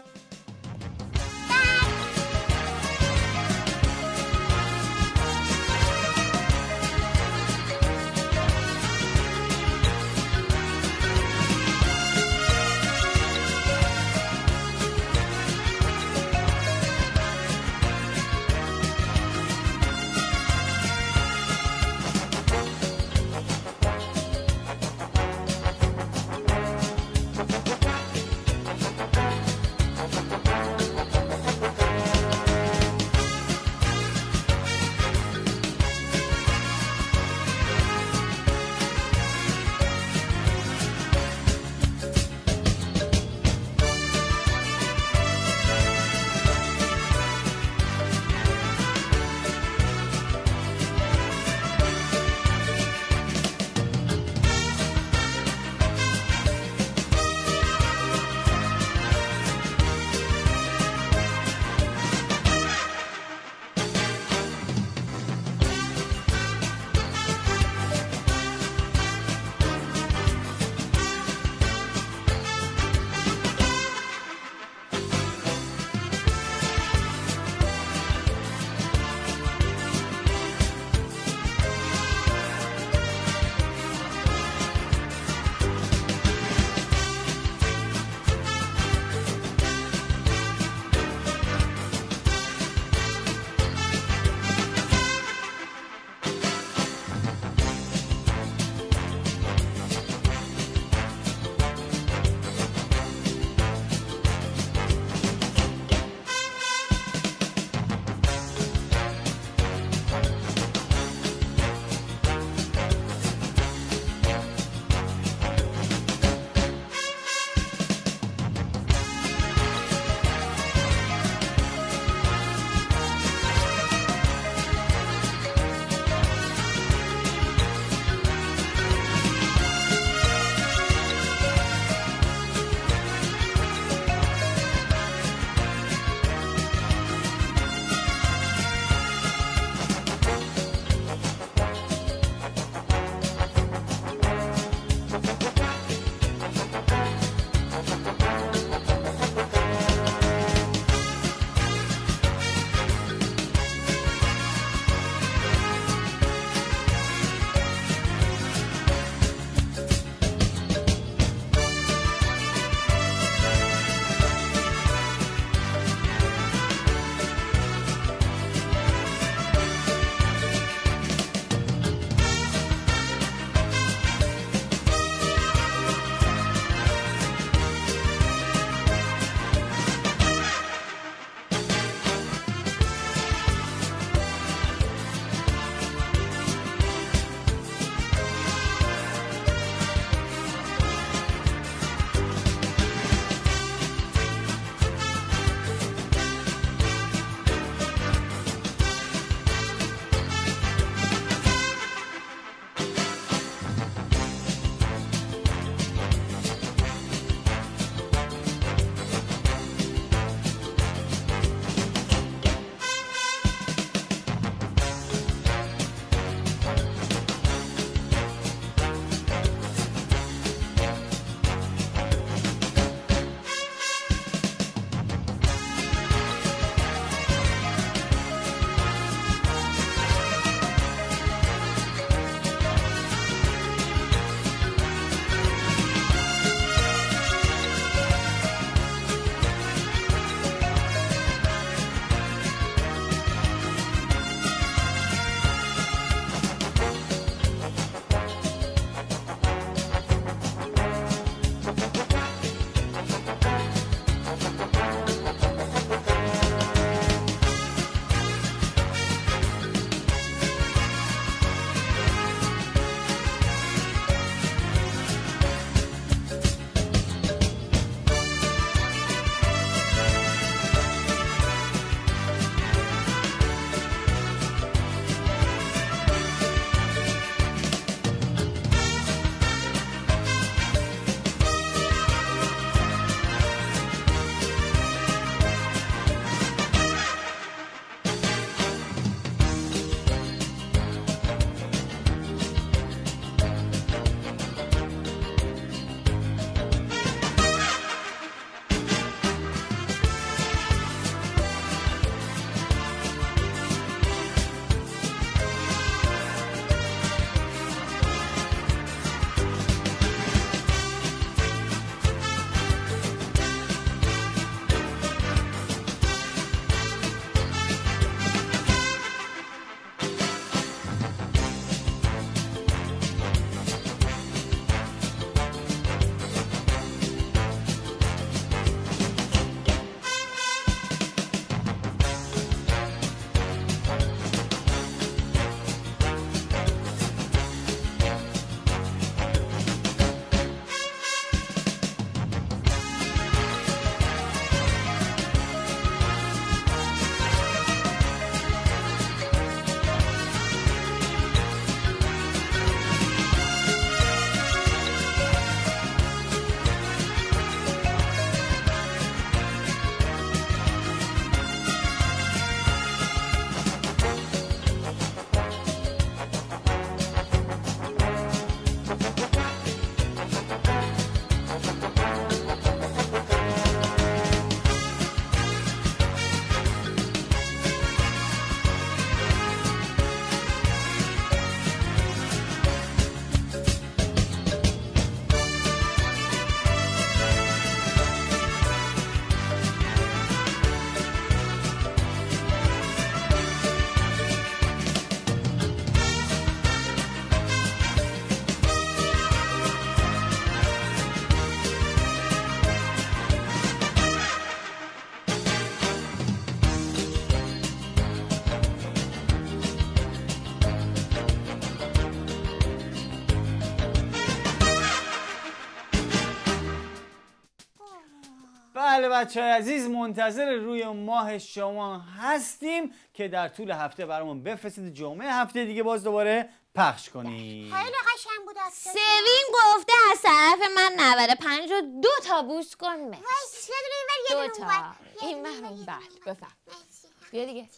بله بچه‌های عزیز، منتظر روی ماه شما هستیم که در طول هفته برامون بفرستید، جمعه هفته دیگه باز دوباره پخش کنید. خیلی قشنگ بود. سوین گفته از طرف من 95 رو 2 تا بوس کن. وای یه دونه 2 تا این محروم. بله بفهم. بیا دیگه.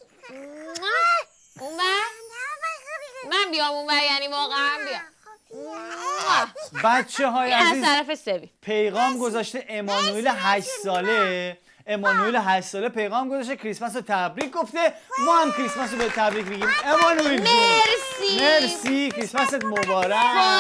اون من بیام اون یعنی واقعا بیام. بچه‌های عزیز، از طرف سوین پیغام گذاشته امانوئل 8 ساله. امانوئل 8 ساله پیغام گذاشته کریسمس رو تبریک گفته. ما هم کریسمس رو به تبریک میگیم. امانوئل جون مرسی، کریسمست مبارک.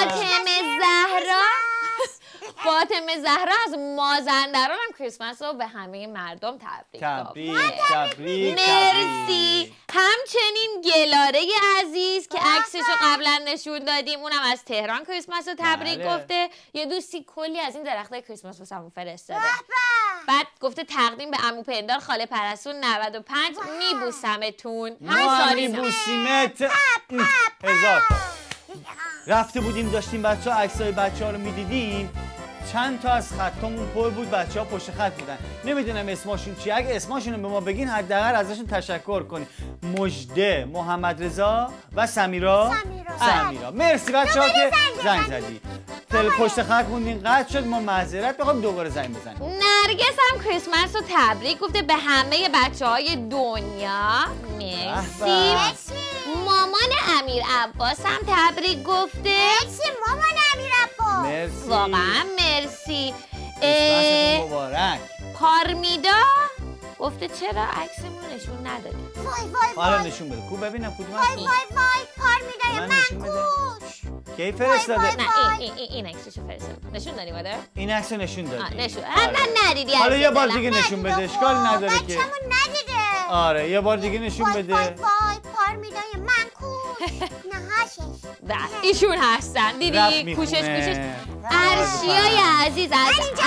فاطمه زهرا از مازندران هم کریسمس رو به همه مردم تبریک. مرسی. همچنین گلاره عزیز که عکسش رو قبلا نشون دادیم، اونم از تهران کریسمس رو تبریک گفته. یه دوستی کلی از این درختای کریسمس واسمون فرستاده. بعد گفته تقدیم به عمو پندار، خاله پرستو 95 میبوسمتون. ما میبوسیمت. هزار رفته بودیم داشتیم بچه‌ها عکسای بچه‌ها رو میدیدیم، چند تا از خطامون پر بود، بچه‌ها پشت خط بودن، نمیدونم اسمشون چیه. اگه اسمشون رو به ما بگین حداقل ازشون تشکر کنیم. مژده، محمد رضا و سمیرا. مرسی بچه‌ها که زنگ زدی. پشت خط موندین قطع شد، ما معذرت می‌خوایم، دوباره زنگ بزنیم. نرگس هم کریسمس رو تبریک گفته به همه بچه‌های دنیا. مرسی. مامان امیر عباس هم تبریک گفته. مرسی مامان امیر عباس. مرسی. واقعا مرسی. کریسمستون مبارک. پارمیدا گفته چرا عکسمون نشون ندادی؟ حالا نشون بده. کو ببینم کدوم هست. وای پارمیدای منکوش. کی فرستاده؟ نه این عکسشو فرستاد. نشون دادی مادر؟ این عکسو نشون دادی. نشون. من ندیدی. حالا یه بار دیگه نشون بده. اشکال نداره که. بچه‌مون ندیده. آره یه بار دیگه نشون بده. وای پارمیدای منکوش. نهاشش. ایشون هستن. دیدی کوشش. ارشیای عزیز از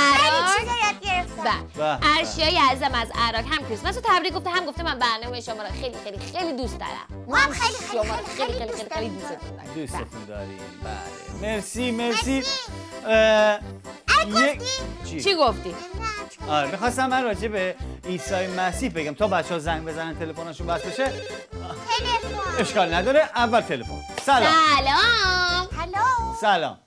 عراق. ارشیای عزیزم از عراق هم کریسمس رو تبریک گفته، هم گفته من برنامه شما رو خیلی دوست دارم. ما هم خیلی دوستتون داریم. بله مرسی. چی گفتی؟ آره میخواستم من راجع به عیسی مسیح بگم تا بچه‌ها زنگ بزنن تلفنشون بس بشه. تلفن. اشکال نداره. اول تلفن. سلام. سلام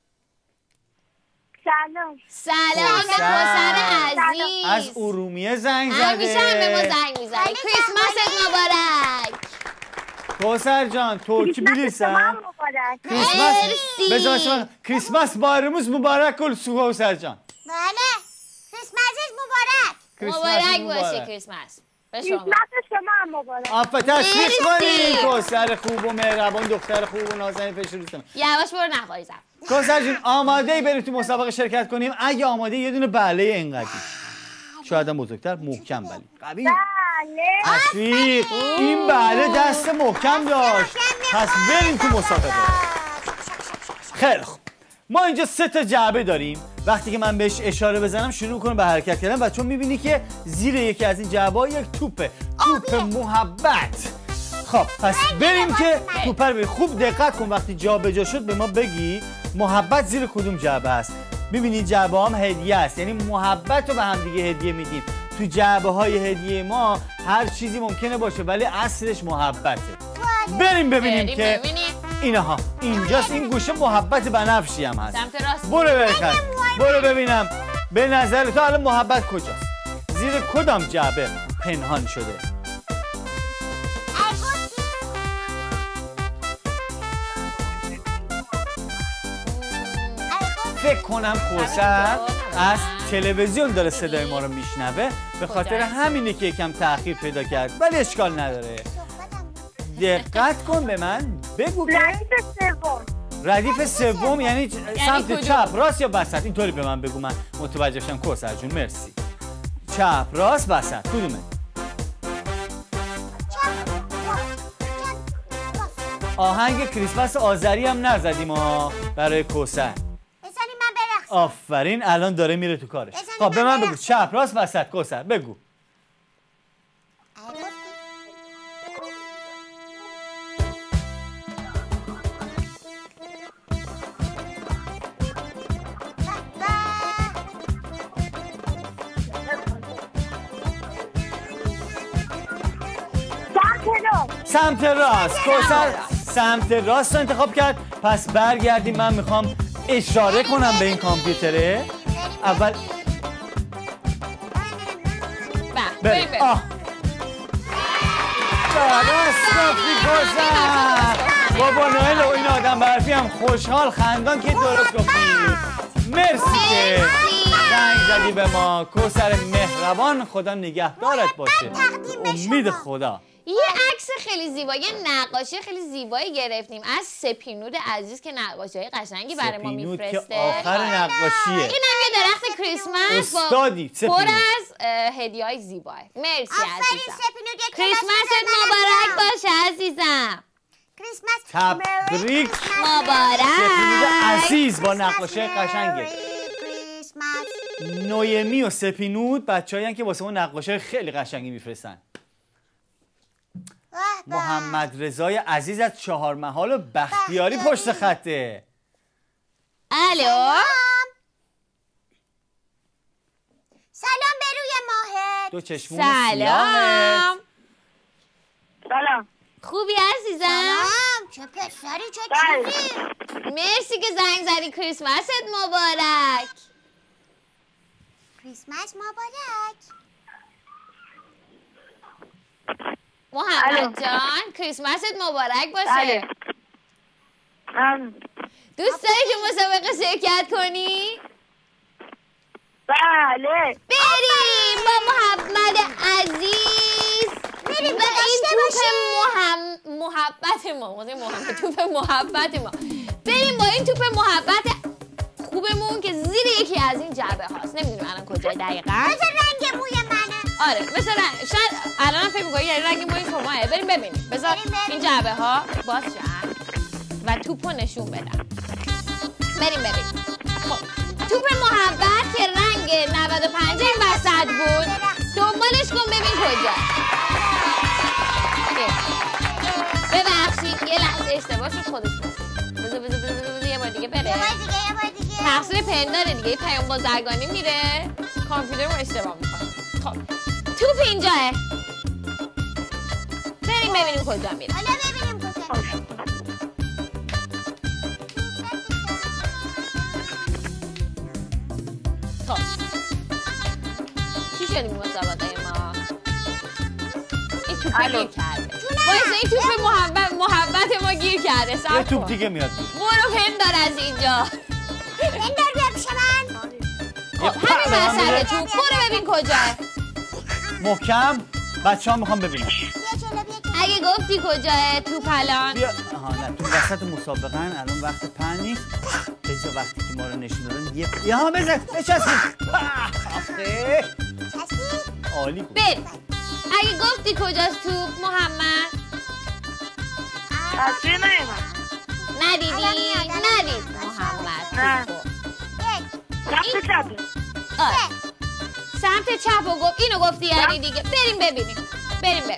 به کوثر عزیز از ارومیه زنگ زده. همیشه هم به ما زنگ میزنی. کریسمست مبارک. کوثر جان ترکی biliyorsan کریسمس کریسمس bayramımız mübarek olsun کوثر جان. بله کریسمس مبارک. مبارک باشه کریسمس. به شما. کریسمس شما هم مبارک. آفه تشریف کنید کوثر خوب و مهربان، دختر خوب و نازنین فشروستم. یواش برو نخوایزم. کوثر جون آماده ای بریم تو مسابقه شرکت کنیم؟ اگه آماده یه دونه بله اینقدر. شاید هم بزرگتر، محکم بله. قوی. تشویق. این بله دست محکم داشت. پس بریم تو مسابقه. خیلی خوب. ما اینجا 3 تا جعبه داریم. وقتی که من بهش اشاره بزنم شروع کنم به حرکت کردن و چون میبینی که زیر یکی از این جعبه‌ها یک توپه. توپ محبت. خب پس بریم که توپ رو خوب دقت کن، وقتی جابجا شد به ما بگی محبت زیر کدوم جعبه است. ببینید جعبه هم هدیه است، یعنی محبت رو به هم دیگه هدیه میدیم. تو جعبه های هدیه ما هر چیزی ممکنه باشه ولی اصلش محبته. بریم ببینیم که اینها اینجاست. این گوشه محبت بنفشی هم هست. برو ببینم به نظر تو الان محبت کجاست؟ زیر کدام جعبه پنهان شده؟ فکر کنم کوثر از تلویزیون داره صدای ما رو میشنوه، به خاطر همینه که یکم تأخیر پیدا کرد، ولی اشکال نداره. دقت کن به من، بگو که ردیف سوم یعنی سمت چپ راست یا وسط؟ اینطوری به من بگو من متوجه شم کوثر جون. مرسی. چپ راست وسط کدومه؟ آهنگ کریسمس آذری هم نزدیم ها برای کوثر. آفرین، الان داره میره تو کارش. خب به من بگو چپ راست وسط کوثر بگو. سمت راست. کوثر سمت راست رو انتخاب کرد. پس برگردیم، من میخوام اشاره کنم به این کامپیوتره. اول بریم. درست گفتی کوثر. بابا نوئل و این آدم برفی هم خوشحال خندان که درست گفتی. مرسی که زنگ زدی به ما کوثر مهربان. خدا نگهدارت باشه. امید خدا. یه عکس خیلی زیبا، یه نقاشی خیلی زیبایی گرفتیم از سپینود عزیز که نقاشی‌های قشنگی برای ما میفرسته. سپینود که آخر نقاشیه. اینم یه درخت کریسمس استادی پر از هدیه‌های زیباه. مرسی عزیزم. کریسمست مبارک باشه عزیزم. تبریک مبارک. سپینود عزیز با نقاشی قشنگه. نویمی و سپینود بچه‌هایی که واسه اون نقاشی خیلی قشنگی میفرستن. محمد رضای عزیز از چهارمحال و بختیاری پشت خطه. الو. سلام به روی ماهت. دو چشمون سیاهت. سلام. خوبی عزیزم؟ سلام. چه پسری چه چیزی؟ مرسی که زنگ زدی. کریسمست مبارک. کریسمس مبارک. محمد جان کریسمست مبارک باشه. دوست داری که مسابقه شرکت کنی؟ بله. بریم با محمد عزیز. بریم با این توپ محبت ما. توپ محبت ما. بریم با این توپ محبت خوبمون که زیر یکی از این جعبه هاست. نمیدونم الان کجای دقیقاً. مثل رنگ موی منه. آره مثلا شاید الان فکر می‌کنی یعنی رنگ موی شماه. بریم ببینیم. بذار این جعبه ها باز شن و توپو نشون بدم. بریم ببینیم. خب توپ محبت که رنگ 95 این وسط بود. دنبالش کن ببین کجا. ببخشید یه لحظه اشتباه شد خودش بذار یه بار دیگه بره. تقصیر پنداره دیگه. پیام بازرگانی میره کامپیوترمو اشتباه میکنه. خب توپ اینجاه. بریم ببینیم کجا میره. حالا ببینیم کجا. خب چی شدیم مسابقه ما؟ این توپ گیر کرده. وایسا این توپ محبت ما گیر کرده. یه توپ دیگه میاد. برو پندار از اینجا. پندار بیا پیش من. خب همین مسئله توپ. برو ببین کجاه. محکم. بچه ها میخوام ببینم. اگه گفتی کجاه توپ الان. بیا. آها نه تو وسط مسابقه الان وقت پن نیست. بذار وقتی که ما رو نشون دادن یه ها بزن بچسبید. آخه عالی بود. بریم. اگه گفتی کجاست توپ محمد. تصویر نیومد. ندیدی؟ ندید محمد. نه. این چپ. آره. سمت چپ و گفت اینو گفتی یعنی دیگه. بریم ببینیم. بریم.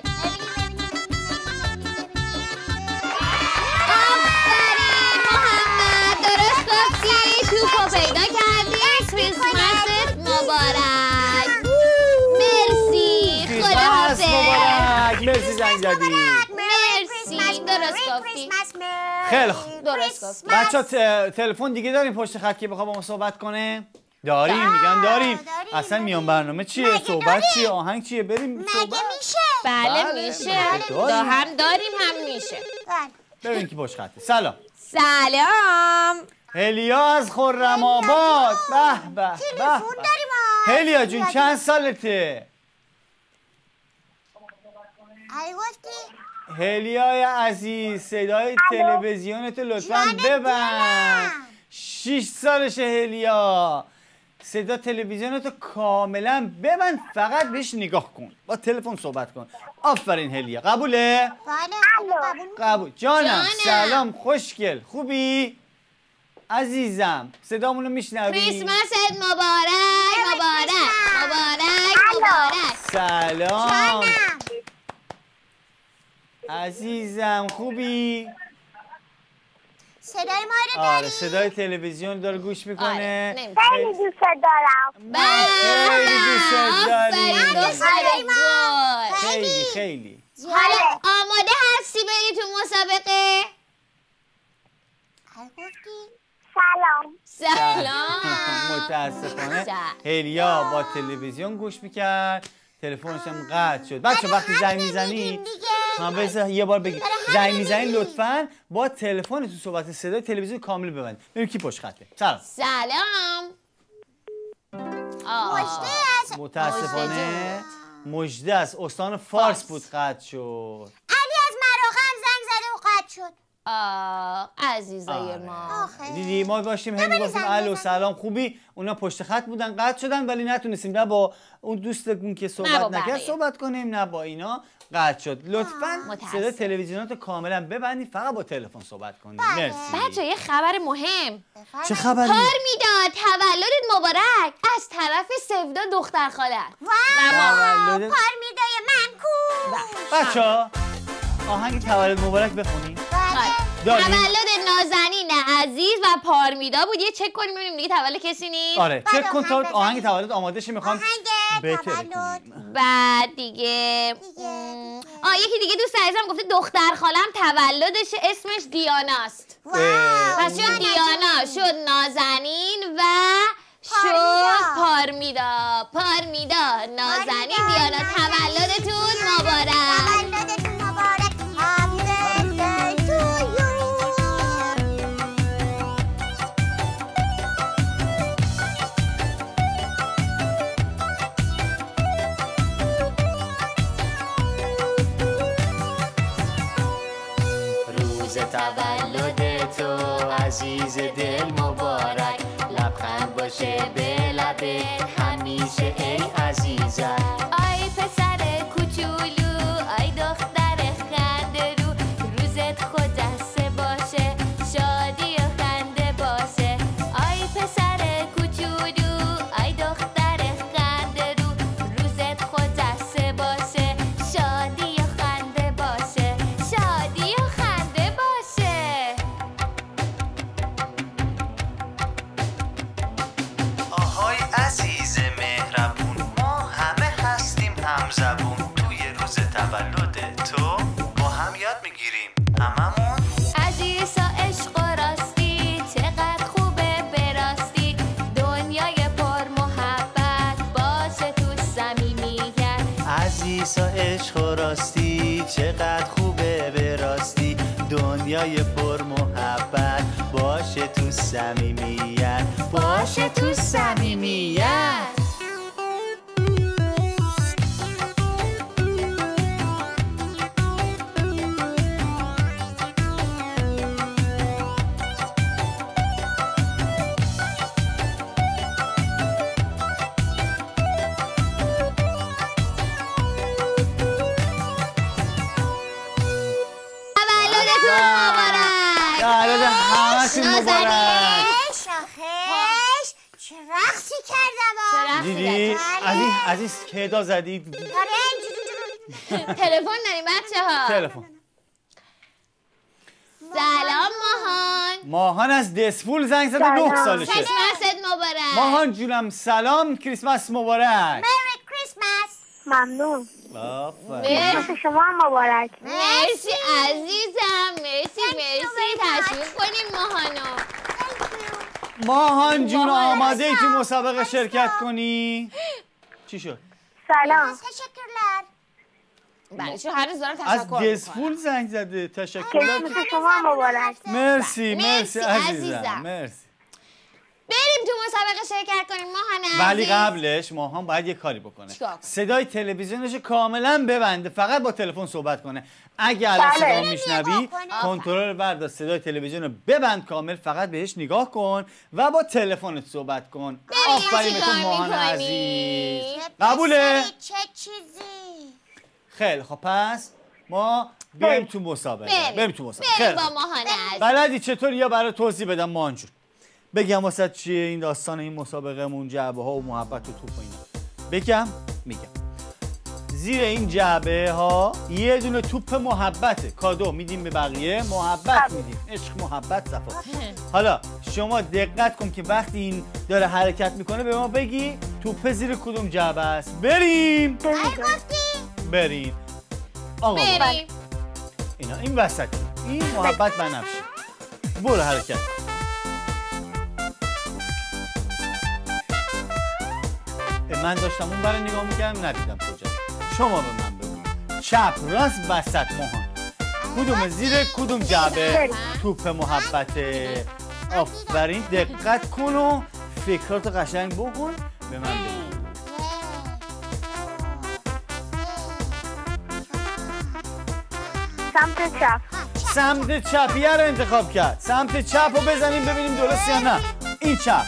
آفرین محمد درست گفتی. توپو پیدا کردی. کریسمست مبارک. مرسی. خداحافظ. مبارک. مرسی زنگ زدی. مرسی درست گفتی. خیلی خوب. درست گفتی. بچه‌ها تلفن دیگه داریم پشت خط که بخوام با ما صحبت کنه؟ داریم میگن داریم. اصلا میان برنامه چیه؟ صحبت چیه؟ آهنگ چیه؟ بریم صحبت. مگه میشه؟ بله میشه. هم داریم هم میشه. ببین کی پشت خطه. سلام. سلام. هلیا از خرم‌آباد. به به به. تلفن داریم ها. هلیا جون چند سالته؟ ای گفتی؟ هلیای عزیز صدای تلویزیونتو لطفاً ببند. 6 سالشه هلیا. صدا تلویزیونتو کاملا ببند فقط بهش نگاه کن. با تلفن صحبت کن. آفرین هلیا. قبوله؟ بله. قبول. جانم سلام خوشگل. خوبی؟ عزیزم صدامونو میشنوی؟ کریسمست مبارک. سلام عزیزم خوبی؟ صدای ما رو داری؟ آره صدای تلویزیون داره گوش میکنه. خیلی دوست دارم. خیلی دوست داریم. خیلی خیلی حالا آماده هستی بری تو مسابقه؟ سلام. متاسفانه هلیا با تلویزیون گوش میکرد، تلفنش هم قطع شد. بچه وقتی زنگ میزنی بذار یه بار بگید زنگ میزنی لطفاً با تلفنتون صحبت صدای تلویزیون کامل ببندید. ببین کی پشت خطه. سلام. متاسفانه مژده است. استان فارس بود قطع شد. علی از مراغم زنگ زده و قطع شد. عزیزای ما دیدی ما داشتیم هی میگفتیم الو سلام خوبی، اونا پشت خط بودن قطع شدن، ولی نتونستیم نه با اون دوستمون که صحبت نکرد صحبت کنیم نه با اینا قطع شد. لطفاً صدای تلویزیونات کاملا ببندید، فقط با تلفن صحبت کنید. مرسی. بچه یه خبر مهم. چه خبری؟ پارمیدا تولدت مبارک از طرف سودا دختر خالت. تولدت پارمیدای من کو. بچه‌ها آهنگ تولد مبارک بخونیم. تولد نازنین عزیز و پارمیدا بود. یه چک کنیم ببینیم دیگه تولد کسی نیست. آره چک کن تا آهنگ تولد آماده شه. میخوام بعد دیگه یکی دیگه دوست عزیزم گفته دختر خالم تولدشه اسمش دیاناست. پس شد دیانا، شد نازنین و شد پارمیدا. پارمیدا، نازنین، دیانا تولدتون مبارک. تولد تو عزیز دل مبارک، لبخند باشه به لبت همیشه ای عزیزم. آی پسر کوچولو، آی دختر خنده رو، روزت خجسته باشه، شادی و خنده باشه. آی پسر کوچولو، آی دختر خنده رو، روزت خجسته باشه، شادی و خنده باشه، شادی و خنده باشه. آهای عزیز مهربون، ما همه هستیم همزبون، توی روز تولد تو با هم یاد میگیریم هممون. عزیزا عشق و راستی چقدر خوبه براستی، دنیای پر محبت باشه تو صمیمیت. عزیزا عشق و راستی چقدر خوبه به راستی، دنیای پر محبت باشه تو صمیمیت، باشه تو صمیمیت. چه رقصی کردم. دیدی؟ عزیز کیدا زدی؟ تلفن داریم بچه ها. تلفن. سلام ماهان. ماهان از دسفول زنگ زده 9 سالشه. کریسمست مبارک. ماهان جونم سلام، کریسمس مبارک. مری کریسمس. ممنون. آفرین. شما هم مبارک. مرسی عزیزم. مرسی تشویق کنیم ماهانو. ماهان جون آماده ای تو مسابقه شرکت کنی؟ چی شد؟ سلام. تشکرلر. بله چون هر روز دارم از تشکر میکنم. دسفول زنگ زده. تشکر. کریسمس شما هم مبارک. مرسی مرسی عزیزم. مرسی. بریم تو مسابقه شرکت کنیم ماهان عزیز. ولی قبلش ماهان باید یه کاری بکنه. چیکار کنه؟ صدای تلویزیونش کاملا ببنده، فقط با تلفن صحبت کنه. اگه الان صدا میشنوی کنترل بردار، صدای تلویزیون رو ببند کامل، فقط بهش نگاه کن و با تلفنت صحبت کن. آفرین به تو ماهان عزیز. قبوله؟ چه چیزی؟ خیلی خب پس ما بریم تو مسابقه. بریم تو مسابقه. بریم با ماهان عزیز. بلدی چطور یا برای توضیح بدم ماهان جون؟ بگم واسه چیه این داستان این مسابقهمون، جعبه ها و محبت و توپ و اینا؟ میگم زیر این جعبه ها یه دونه توپ محبته، کادو میدیم به بقیه، محبت میدیم، عشق محبت صفا. حالا شما دقت کن که وقتی این داره حرکت میکنه به ما بگی توپ زیر کدوم جعبه است. بریم. گفتی؟ بریم. آقا بریم. اینا این وسط این محبت بنفشه. برو حرکت. من داشتم اون برای نگاه میکردم ندیدم کجا. شما به من بگو چپ راست وسط ماهان کدوم زیر کدوم جعبه توپ محبته. آفرین دقت کن و فکراتو قشنگ بکن به من بگو. سمت چپ. سمت چپیه رو انتخاب کرد. سمت چپ رو بزنیم ببینیم درست یا نه. این چپ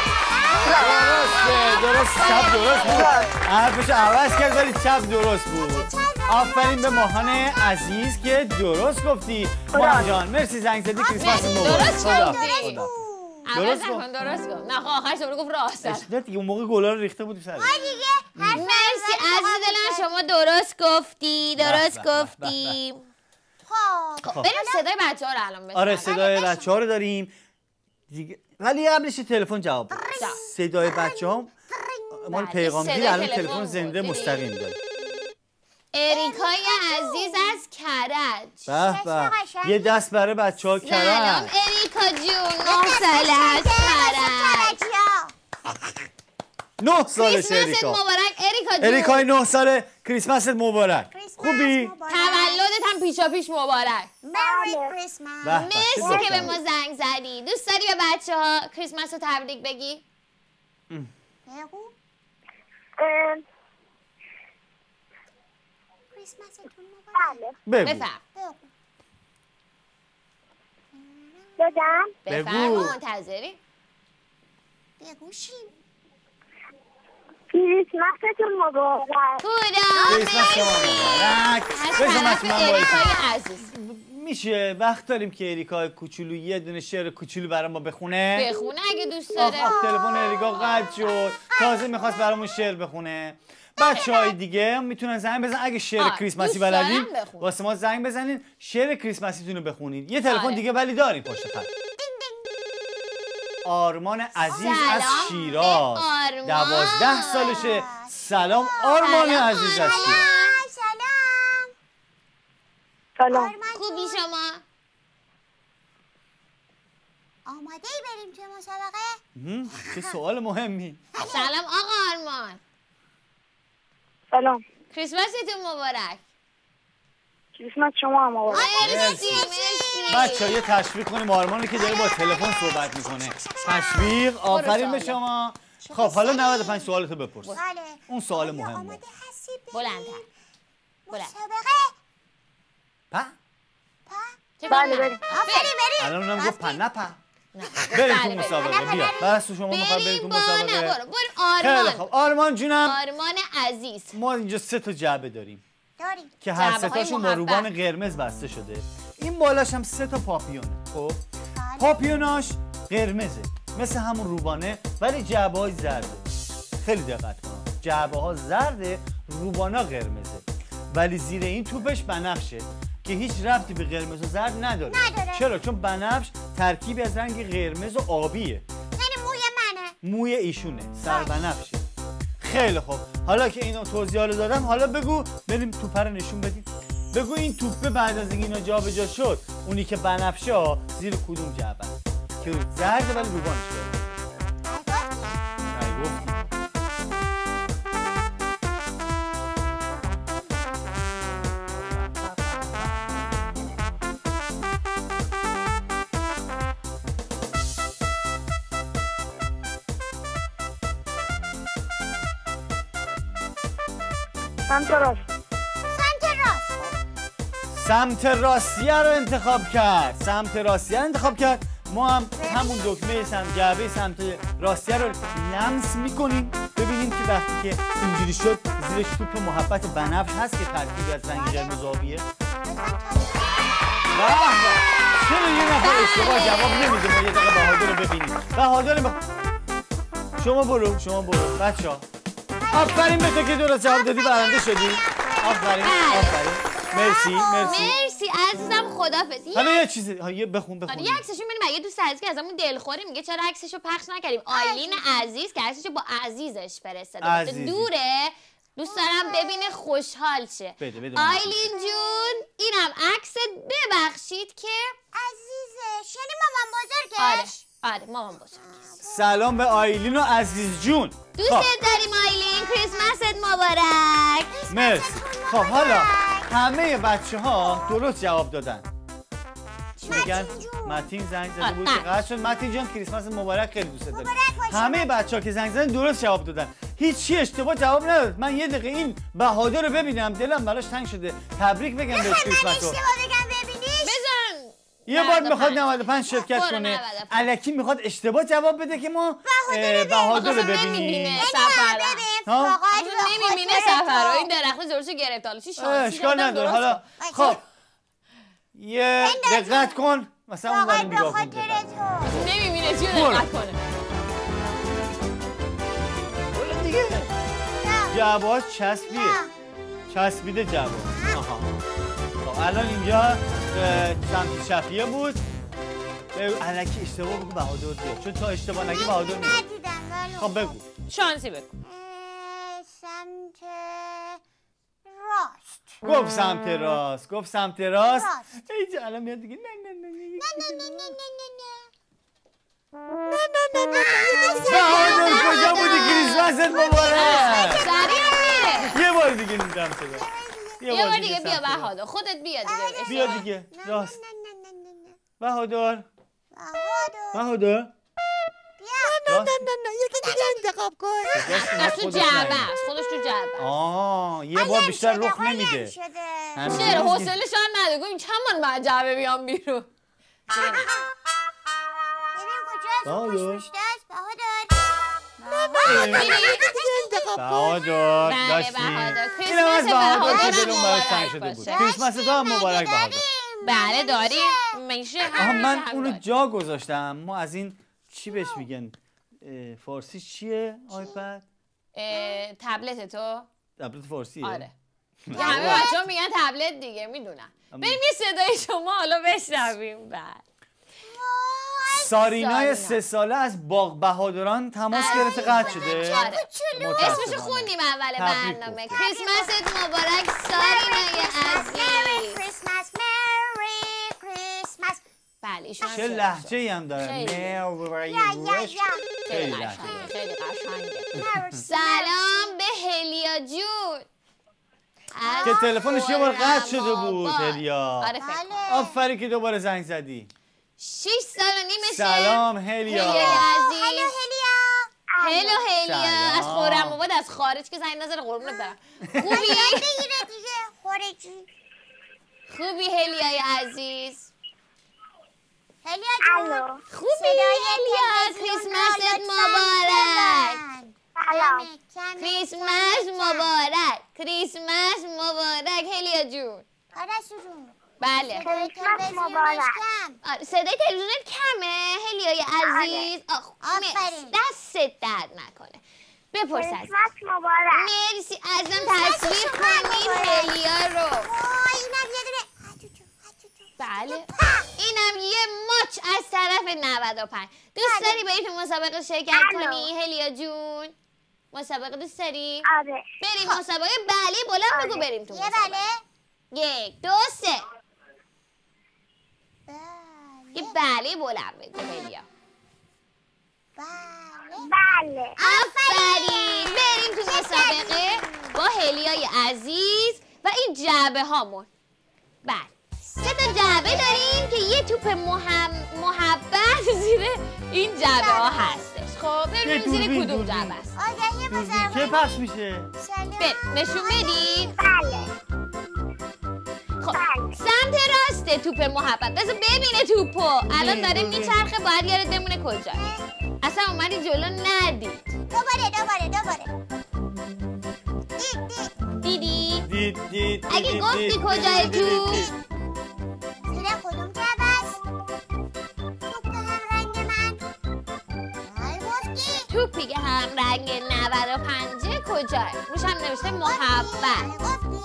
درست چپ درست بود. حرفش عوض کرد ولی چپ درست بود. آفرین به ماهان عزیز که درست گفتی. ماهان جان مرسی زنگ زدی. کریسمس مبارک. درست گفتی. درست گفت. درست گفت. نه آخرش دوباره گفت راست. اشتباه دیگه اون موقع گلا رو ریخته بودی سر. مرسی عزیز دلم شما درست گفتی. درست گفتی. خب بریم صدای بچه‌ها رو الان بزنیم. آره صدای بچه‌ها رو داریم. دیگه ولی قبلش تلفن جواب بده. صدای بچه‌ها ما پیغام گیر الان تلفن زنده مستقیم داریم. اریکای عزیز از کرج. به به یه دست برای بچه‌ها کرج. سلام اریکا جون 9 ساله از کرج. 9 سالشه کریسمست مبارک اریکا جون. اریکای 9 ساله کریسمست مبارک. خوبی؟ تولدت هم پیشا پیش مبارک. مری کریسمس. مرسی که به ما زنگ زدی. دوست داری به بچه‌ها کریسمس رو تبریک بگی؟ بگو کریسمستون مبارک. بله. بگو. بفرم. بگم. بفرم منتظری. بگوشیم. کریسمستون مبارک. کریسمس شما مبارک. از طرف اریکای عزیز. میشه وقت داریم که اریکای کوچولو یه دونه شعر کوچولو برام بخونه؟ بخونه اگه دوست داره. تلفن اریکا قطع شد. تازه میخواست برامون شعر بخونه. بچه‌های دیگه میتونن زنگ بزنن اگه شعر کریسمسی بلدین واسه ما زنگ بزنین شعر کریسمسیتون رو بخونید. یه تلفن دیگه ولی داریم پشت خط. آرمان عزیز از شیراز 12 سالشه. سلام آرمان عزیز از شیراز. سلام. خوبی شما؟ آماده ای بریم توی مسابقه؟ چه سوال مهمی. سلام آقا آرمان. سلام. کریسمستون مبارک. کریسمس شما هم مبارک. مرسی. بچه‌ها یه تشویق کنیم آرمانی که داره با تلفن صحبت میکنه. تشویق. آفرین به شما. خب حالا 95 سوالتو بپرس. بله. اون سوال مهمه. آماده هستی بلندتر. بلند. مسابقه؟ په؟ بله بریم. آفرین بریم. الان اونم گفت په نه په. بریم تو مسابقه بیا. بس شما میخواد بریم تو مسابقه. بریم خیلی آرمان. خب آرمان جونم. آرمان عزیز. ما اینجا 3 تا جعبه داریم داریم. که هر جعبه‌های 3 تاشون با محبت. روبان قرمز بسته شده. این بالاش هم 3 تا پاپیونه. خب پاپیوناش قرمزه مثل همون روبانه ولی جعبه های زرده. خیلی دقت کن. جعبه ها زرده روبانا قرمزه ولی زیر این توپش بنفشه که هیچ ربطی به قرمز و زرد نداره. چرا؟ چون بنفش ترکیبی از رنگ قرمز و آبیه. یعنی موی منه. موی ایشونه سر بنفشه. خیلی خوب حالا که اینو توضیح رو دادم حالا بگو بریم توپ رو نشون بدیم. بگو این توپه بعد از اینکه اینا جابجا شد اونی که بنفشه زیر کدوم جعبه که زرد ولی روبانش داره. سمت راست. سمت راستیه رو انتخاب کرد. سمت راستیه رو انتخاب کرد. ما هم همون دکمه جعبه سمت راستیه رو لمس میکنیم ببینیم که وقتی که اینجوری شد زیرش توپ محبت بنفش هست که ترکیبی از رنگ قرمز آبیه. چرا یه نفر اشتباه جواب نمیده؟ ما یه دقیقه بهادر رو ببینیم. بهادر شما برو بچه‌ها. آفرین به تو که درست جواب دادی برنده شدی. آفرین. مرسی عزیزم خدافظ. حالا یه چیزی بخون. آره یه عکسشو می‌بینیم اگه دوست عزیز که ازمون دلخوری میگه چرا عکسشو پخش نکردیم. آیلین عزیز که عکسشو با عزیزش فرستاده. دوره دوست دارم ببینه خوشحال شه. بده آیلین جون اینم عکست. ببخشید که عزیزش یعنی مامان بزرگش؟ آره مامان بزرگش. سلام به آیلین و عزیز جون. دوستت داریم آیلین. کریسمست مبارک. مرسی. خب حالا همه بچه ها درست جواب دادن. میگن متین زنگ زده بود که قطع شد. متین جان کریسمس مبارک، خیلی دوست دارم. همه بچه‌ها که زنگ زدن درست جواب دادن. هیچ اشتباه جواب نداد. من یه دقیقه این بهادر رو ببینم دلم براش تنگ شده. تبریک بگم بهش کریسمس رو. اشتباه بگم ببینیش؟ بزن. یه بار میخواد 95 شرکت کنه. الکی میخواد اشتباه جواب بده که ما بهادر رو ببینیم. نمیبینه سفر. نمیبینه سفر. این درخت زورشو گرفت. حالا چی شانسی؟ اشکال نداره. حالا خب یه دقت کن مثلا اون ولی نگاه کن. نمیبینه چی رو دقت کنه. دیگه جواب چسبیه. چسبیده جواب. آها. خب الان اینجا سمت شفیه بود. الکی اشتباه بگو بهادر بیاد، چون تا اشتباه نگی بهادر میاد. خب بگو. شانسی بگو. سمت راست. گفت سمت راست. گفت سمت راست. ایجا الان میاد دیگه بهادر کجا بودی؟ کریسمست مبارک. سریع یه بار دیگه میدم صدا. یه بار دیگه بیا بهادر. خودت بیا دیگه. بیا دیگه. راست. بهادر. بهادر. نه یکی دیگه انتخاب کن. دست تو جعبه است. خودش تو جعبه. یه بار بیشتر رخ نمیده. چرا حوصله شان نده. این چند من بعد جعبه بیام بیرون. ببین کجاست؟ خوش است بهادر. بهادر بله بهادر. کریسمس بهادر مبارک باشه. کریسمس تو مبارک بهادر. بله داریم. میشه من اونو جا گذاشتم. ما از این چی بهش میگن؟ فارسی چیه آیپد؟ تبلت تو؟ تبلت فارسیه؟ آره. همه بچه‌ها میگن تبلت دیگه میدونن. بریم یه صدای شما حالا بشنویم. بعد سارینای 3 ساله از باغ بهادران تماس گرفته قطع شده. اسمشو خوندیم اول برنامه. کریسمست مبارک سارینای عزیز. کریسمس مری کریسمس. بله ایشون چه لهجه‌ای هم داره. خیلی قشنگه. سلام به هلیا جون که تلفنش یه بار قطع شده بود. هلیا آفرین که دوباره زنگ زدی. 6 سال و نیمشه. سلام هلیا. هلو هلیا. از خورم آباد از خارج که زنگ نزنه قربونت برم. خوبی هلیای عزیز. هلیا جون خوبی هلیا. کریسمست مبارک. کریسمس مبارک. کریسمس مبارک هلیا جون. بله. کریسمس مبارک. صدای تلویزیونت کمه هلیای عزیز. آفرین. دستت درد نکنه. بپرس از کریسمس مبارک. مرسی ازم تصویر کنین هلیا رو. اینم یه دونه. بله. اینم یه ماچ از طرف 95. دوست داری بری تو مسابقه شرکت کنی هلیا جون؟ مسابقه دوست داری؟ آره. بریم مسابقه. بله بلند بگو بریم تو مسابقه. بله. 1 2 3. یه بله بلند بگو هلیا. بله. آفرین. بریم تو مسابقه با هلیای عزیز و این جعبه هامون. بله 3 تا جعبه داریم که یه توپ محبت زیر این جعبه ها هستش. خب ببینیم زیر کدوم جعبه است. آگهی بزرگ. چه پخش میشه؟ نشون بدید. بله. خب سمت راست توپ محبت. بذار ببینه توپو. الان داره میچرخه باید یادت بمونه کجا. اصلا اومدی جلو ندید. دوباره. دید. اگه گفتی کجای توپ؟ زیر کدوم جعبه است؟ توپ هم رنگ من. گفتی؟ توپی که هم رنگ 95 کجاه؟ روش هم نوشته محبت.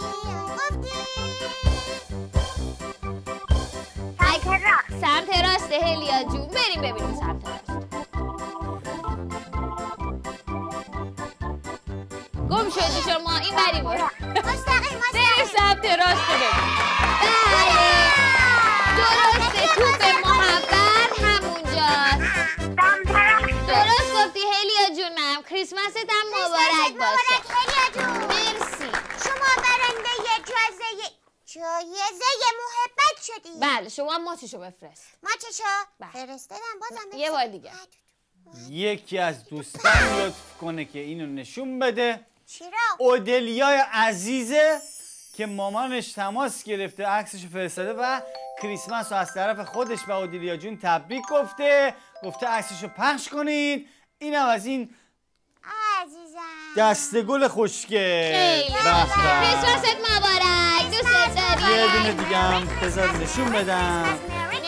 سمت راست هلیا جون. بریم ببینیم سمت راست. گم شدی شما این بری برو مستقیم بریم سمت راست ببین بله درسته توپ محبت همونجاست درست گفتی هلیا جونم کریسمست هم مبارک باشه مرسی شما برنده جایزه محبت شدی. بله شما ماچشو بفرست ما چشو بله. فرستادم بازم یه بار دیگه یکی از دوستان لطف کنه که اینو نشون بده. چرا؟ اودلیای عزیزه که مامانش تماس گرفته عکسشو فرستاده و کریسمس رو از طرف خودش به اودلیا جون تبریک گفته عکسشو پخش کنید. اینم از این عزیزم دسته گل خوشگل. خیلی کریسمست مبارک دوست داری یه دونه دیگه هم بذار نشون بدم.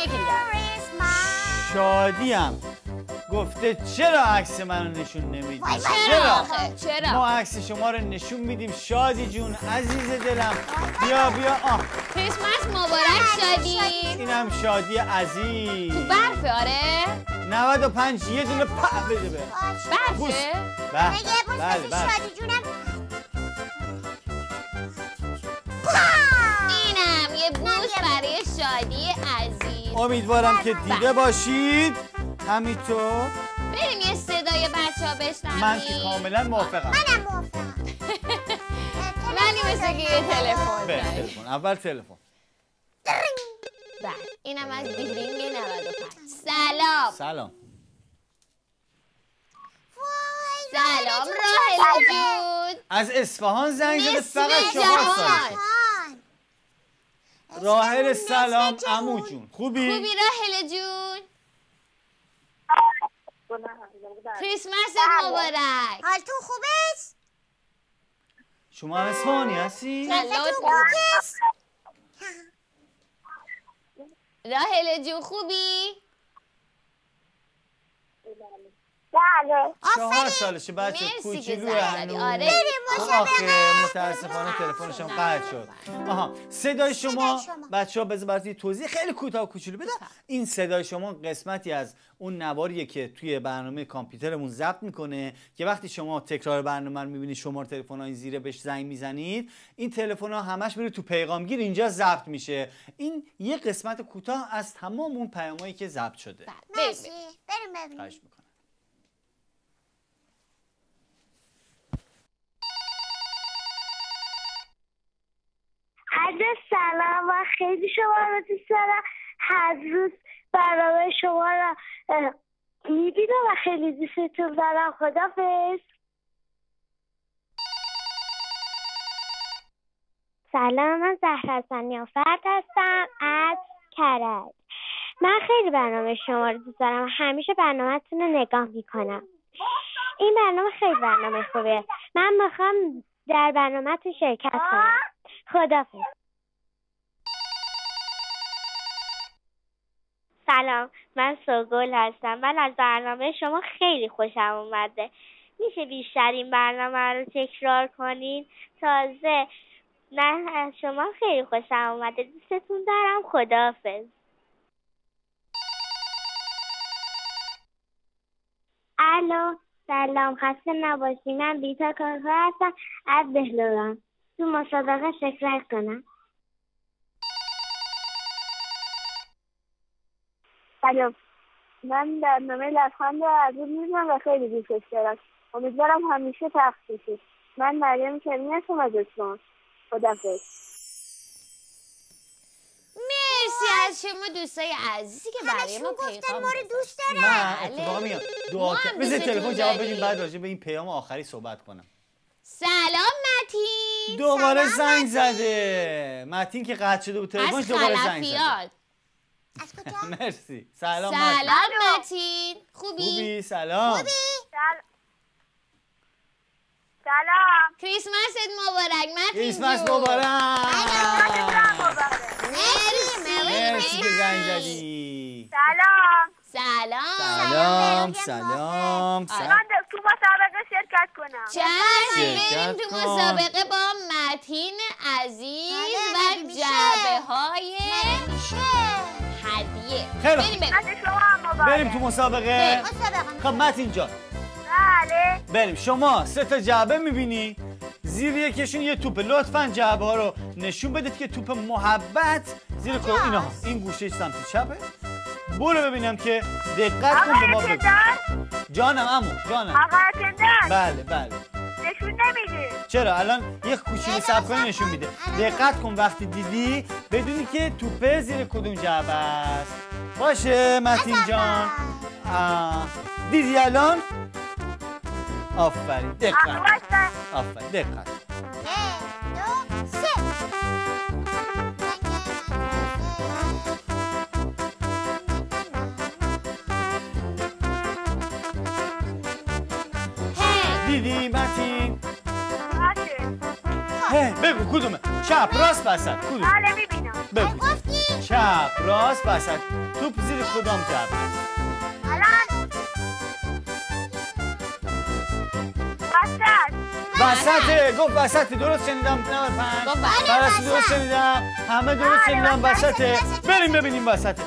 شادی هم گفته چرا عکس منو نشون نمیدی؟ چرا؟ ما عکس شما رو نشون میدیم شادی جون عزیز دلم. بیا کریسمس مبارک شادی. اینم شادی عزیز. تو برفه آره؟ 95 یه دونه بده به برفه؟ بله شادی جونم اینم یه بوس برای شادی عزیز. امیدوارم که دیده باشید. همینطور بریم یه صدای بچه ها بشنویم. من که کاملا موافقم. منم موافقم. ولی مثل که یه تلفن تلفن اول تلفن. بله اینم از دیرینگ 95. سلام راهل جون از اصفهان زنگ زده فقط نصف 4 جهان. سال. راهل سلام عمو جون خوبی راهل جون کریسمس مبارک. حالتون خوبه است؟ شما هم اصفهانی هستی؟ راهل جون خوبی؟ بله 4 سالشه بچه مرسی که کوچولوه زنگ زدی. هنوز. آره. خب آخه متاسفانه تلفنشون قطع شد. آها صدای شما بچه‌ها بذار براتون توضیح خیلی کوتاه و کوچولو بدم. این صدای شما قسمتی از اون نواریه که توی برنامه کامپیوترمون ضبط میکنه که وقتی شما تکرار برنامه رو میبینید شماره تلفن‌های زیر بهش زنگ میزنید این تلفن‌ها همش میره تو پیغامگیر اینجا ضبط میشه. این یه قسمت کوتاه از تمام اون پیامایی که ضبط شده. مرسی بریم ببینیم. خواهش می‌کنم. عرض سلام و خیلی شما رو دوست دارم. هر روز برنامه شما رو میبینم و خیلی دوستتون دارم. خداحافظ. سلام من زهرا سنیافرد هستم از کرج. من خیلی برنامه شما رو دوست دارم و همیشه برنامه‌تون رو نگاه میکنم. این برنامه خیلی برنامه خوبه. من میخوام در برنامه‌تون شرکت کنم. خداحافظ. سلام من سوگل هستم. من از برنامه شما خیلی خوشم اومده. میشه بیشتر این برنامه رو تکرار کنین؟ تازه من از شما خیلی خوشم اومده. دوستتون دارم. خداحافظ. الو سلام خسته نباشی. من بیتا کارکار هستم از بهلوران. تو مسابقه شرکت کنم. سلام من برنامه لبخند عزیز میدونم و خیلی دوستش دارم. امیدوارم همیشه پخش بشه. من مریم کریمی هستم از اصفهان. خداحافظ. مرسی از شما دوستای عزیزی که برای ما پیغام ما رو دوست دارن. من اتفاقا میگم دعا ما هم کنم. بذار دوستتون تلفن جواب داریم. بدیم بعد راجع به این پیام آخری صحبت کنم. سلام متین دوباره زنگ زده. متین که قطع شده بود تلفنش از دوباره زنگ زده. خلفیات. از کجا؟ مرسی. سلام سلام متین خوبی؟ سلام. سلام کریسمست مبارک متین کریسمس جون. مبارک. مرسی که زنگ زدی. سلام سلام. من تو مسابقه شرکت کنم. چشم بریم شرکت تو کن. مسابقه با متین عزیز بله، و میشه. جعبه های هدیه خیلی بریم بریم از شما هم مبارک. بریم تو مسابقه. مسابقه خب متین جان بله بریم. شما 3 تا جعبه میبینی زیر یکیشون یه توپه. لطفاً جعبه ها رو نشون بدید که توپ محبت زیر کدوم. اینا این گوشه سمت چپه. برو ببینم که دقت کن به ما بگو. جانم عمو جانم. بله بله. نشون نمیده. چرا الان یه کوچولو صبر کنی نشون میده. دقت کن وقتی دیدی بدونی که توپه زیر کدوم جعبه است. باشه متین جان. دیدی الان؟ آفرین دقت. آفرین دقت. دیدی متین؟ بگو کدومه؟ چپ راست وسط کدوم؟ بله میبینم. بگو چپ راست وسط. توپ زیر کدام جعبه؟ الان وسطه. گفت وسطه. درست شنیدم. 95 پرستی درست شنیدم. همه درست شنیدم. وسطه. بریم ببینیم وسطه.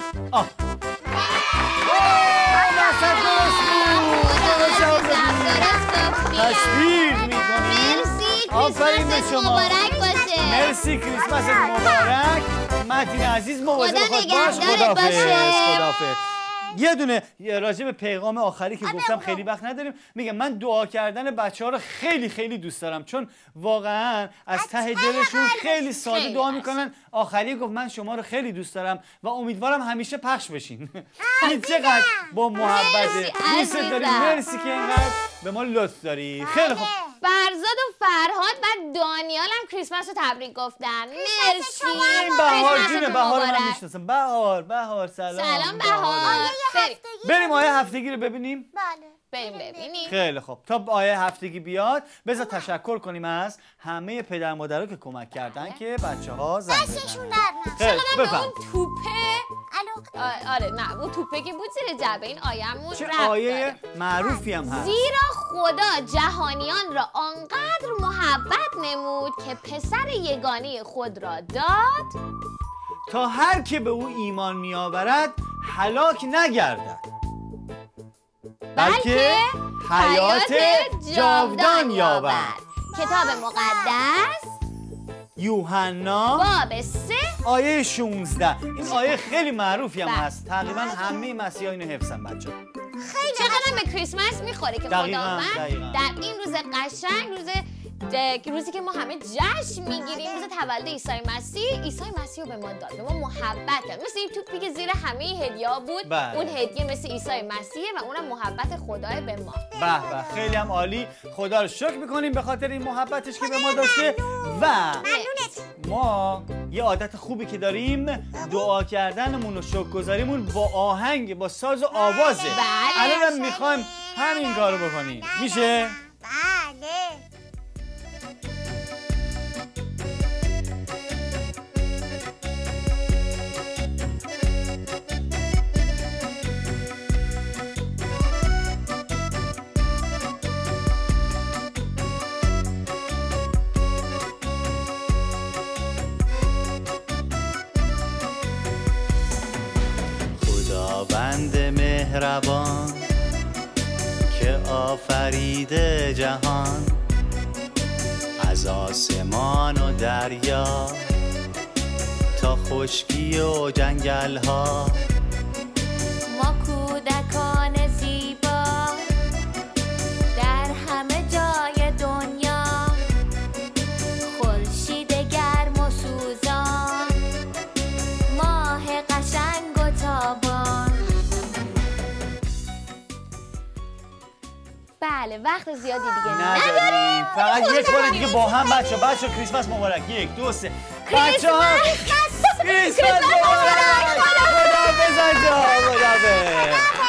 وسط درست بود. تشبیه میکنیم. آفرین به شما. مرسی کریسمس مبارک. متین عزیز مواظب خود باش. خداحافظ. یه دونه راجع به پیغام آخری که گفتم خیلی وقت نداریم. میگم من دعا کردن بچه‌ها رو خیلی خیلی دوست دارم چون واقعا از ته دلشون خیلی ساده دعا میکنن. آخری گفت من شما رو خیلی دوست دارم و امیدوارم همیشه پخش بشین. این چقدر با محبت دوست داریم. مرسی که اینقدر به ما لطف داری. خیلی خوب. فرزاد و فرهاد و دانیال هم کریسمس رو تبریک گفتن. مرسی. این بهار جونه. بهار من میشناسم. بهار سلام بهار. بریم آیه هفتگی رو ببینیم. بله بریم ببینیم. خیلی خوب. تا آیه هفتگی بیاد بذار تشکر کنیم از همه پدر مادرها که کمک کردن که بچه‌ها زنگ بزنن. چقدر اون توپه. آره نه اون توپه که بود زیر جعبه این آیه‌مون چه آیه معروفی هم هست. زیرا خدا جهانیان را آنقدر محبت نمود که پسر یگانه خود را داد تا هر که به او ایمان می‌آورد هلاک نگردد بلکه حیات جاودان یابد. کتاب مقدس یوحنا باب 3 آیه 16. این آیه خیلی معروفی هم هست. تقریبا همه مسیحا اینو حفظن بچه‌ها. خیلی چقدر به کریسمس میخوره که خداوند در این روز قشنگ، روزی که ما همه جشن میگیریم، روز تولد عیسی مسیح رو به ما داد، به ما محبت کرد. مثل این توپی که زیر همه هدیه‌ها بود. اون هدیه مثل عیسی مسیحه و اونم محبت خدای به ما. به خیلی هم عالی. خدا رو شکر میکنیم به خاطر این محبتش که به ما داشته. و ما یه عادت خوبی که داریم دعا کردنمون و شکرگزاریمون با آهنگ، با ساز و آوازه. الان میخوایم همین کارو بکنیم. میشه؟ بله. خداوند مهربان که آفریده جهان، از آسمان و دریا تا خشکی و جنگل ها، ما کودکان زیبا در همه جای دنیا، خورشید گرم و سوزان، ماه قشنگ و تابان. بله وقت زیادی دیگه نداریم. فقط یک بار دیگه با هم بچه کریسمس مبارک. 1 2 3 بچه‌ها کریسمس مبارک. خدا بزن.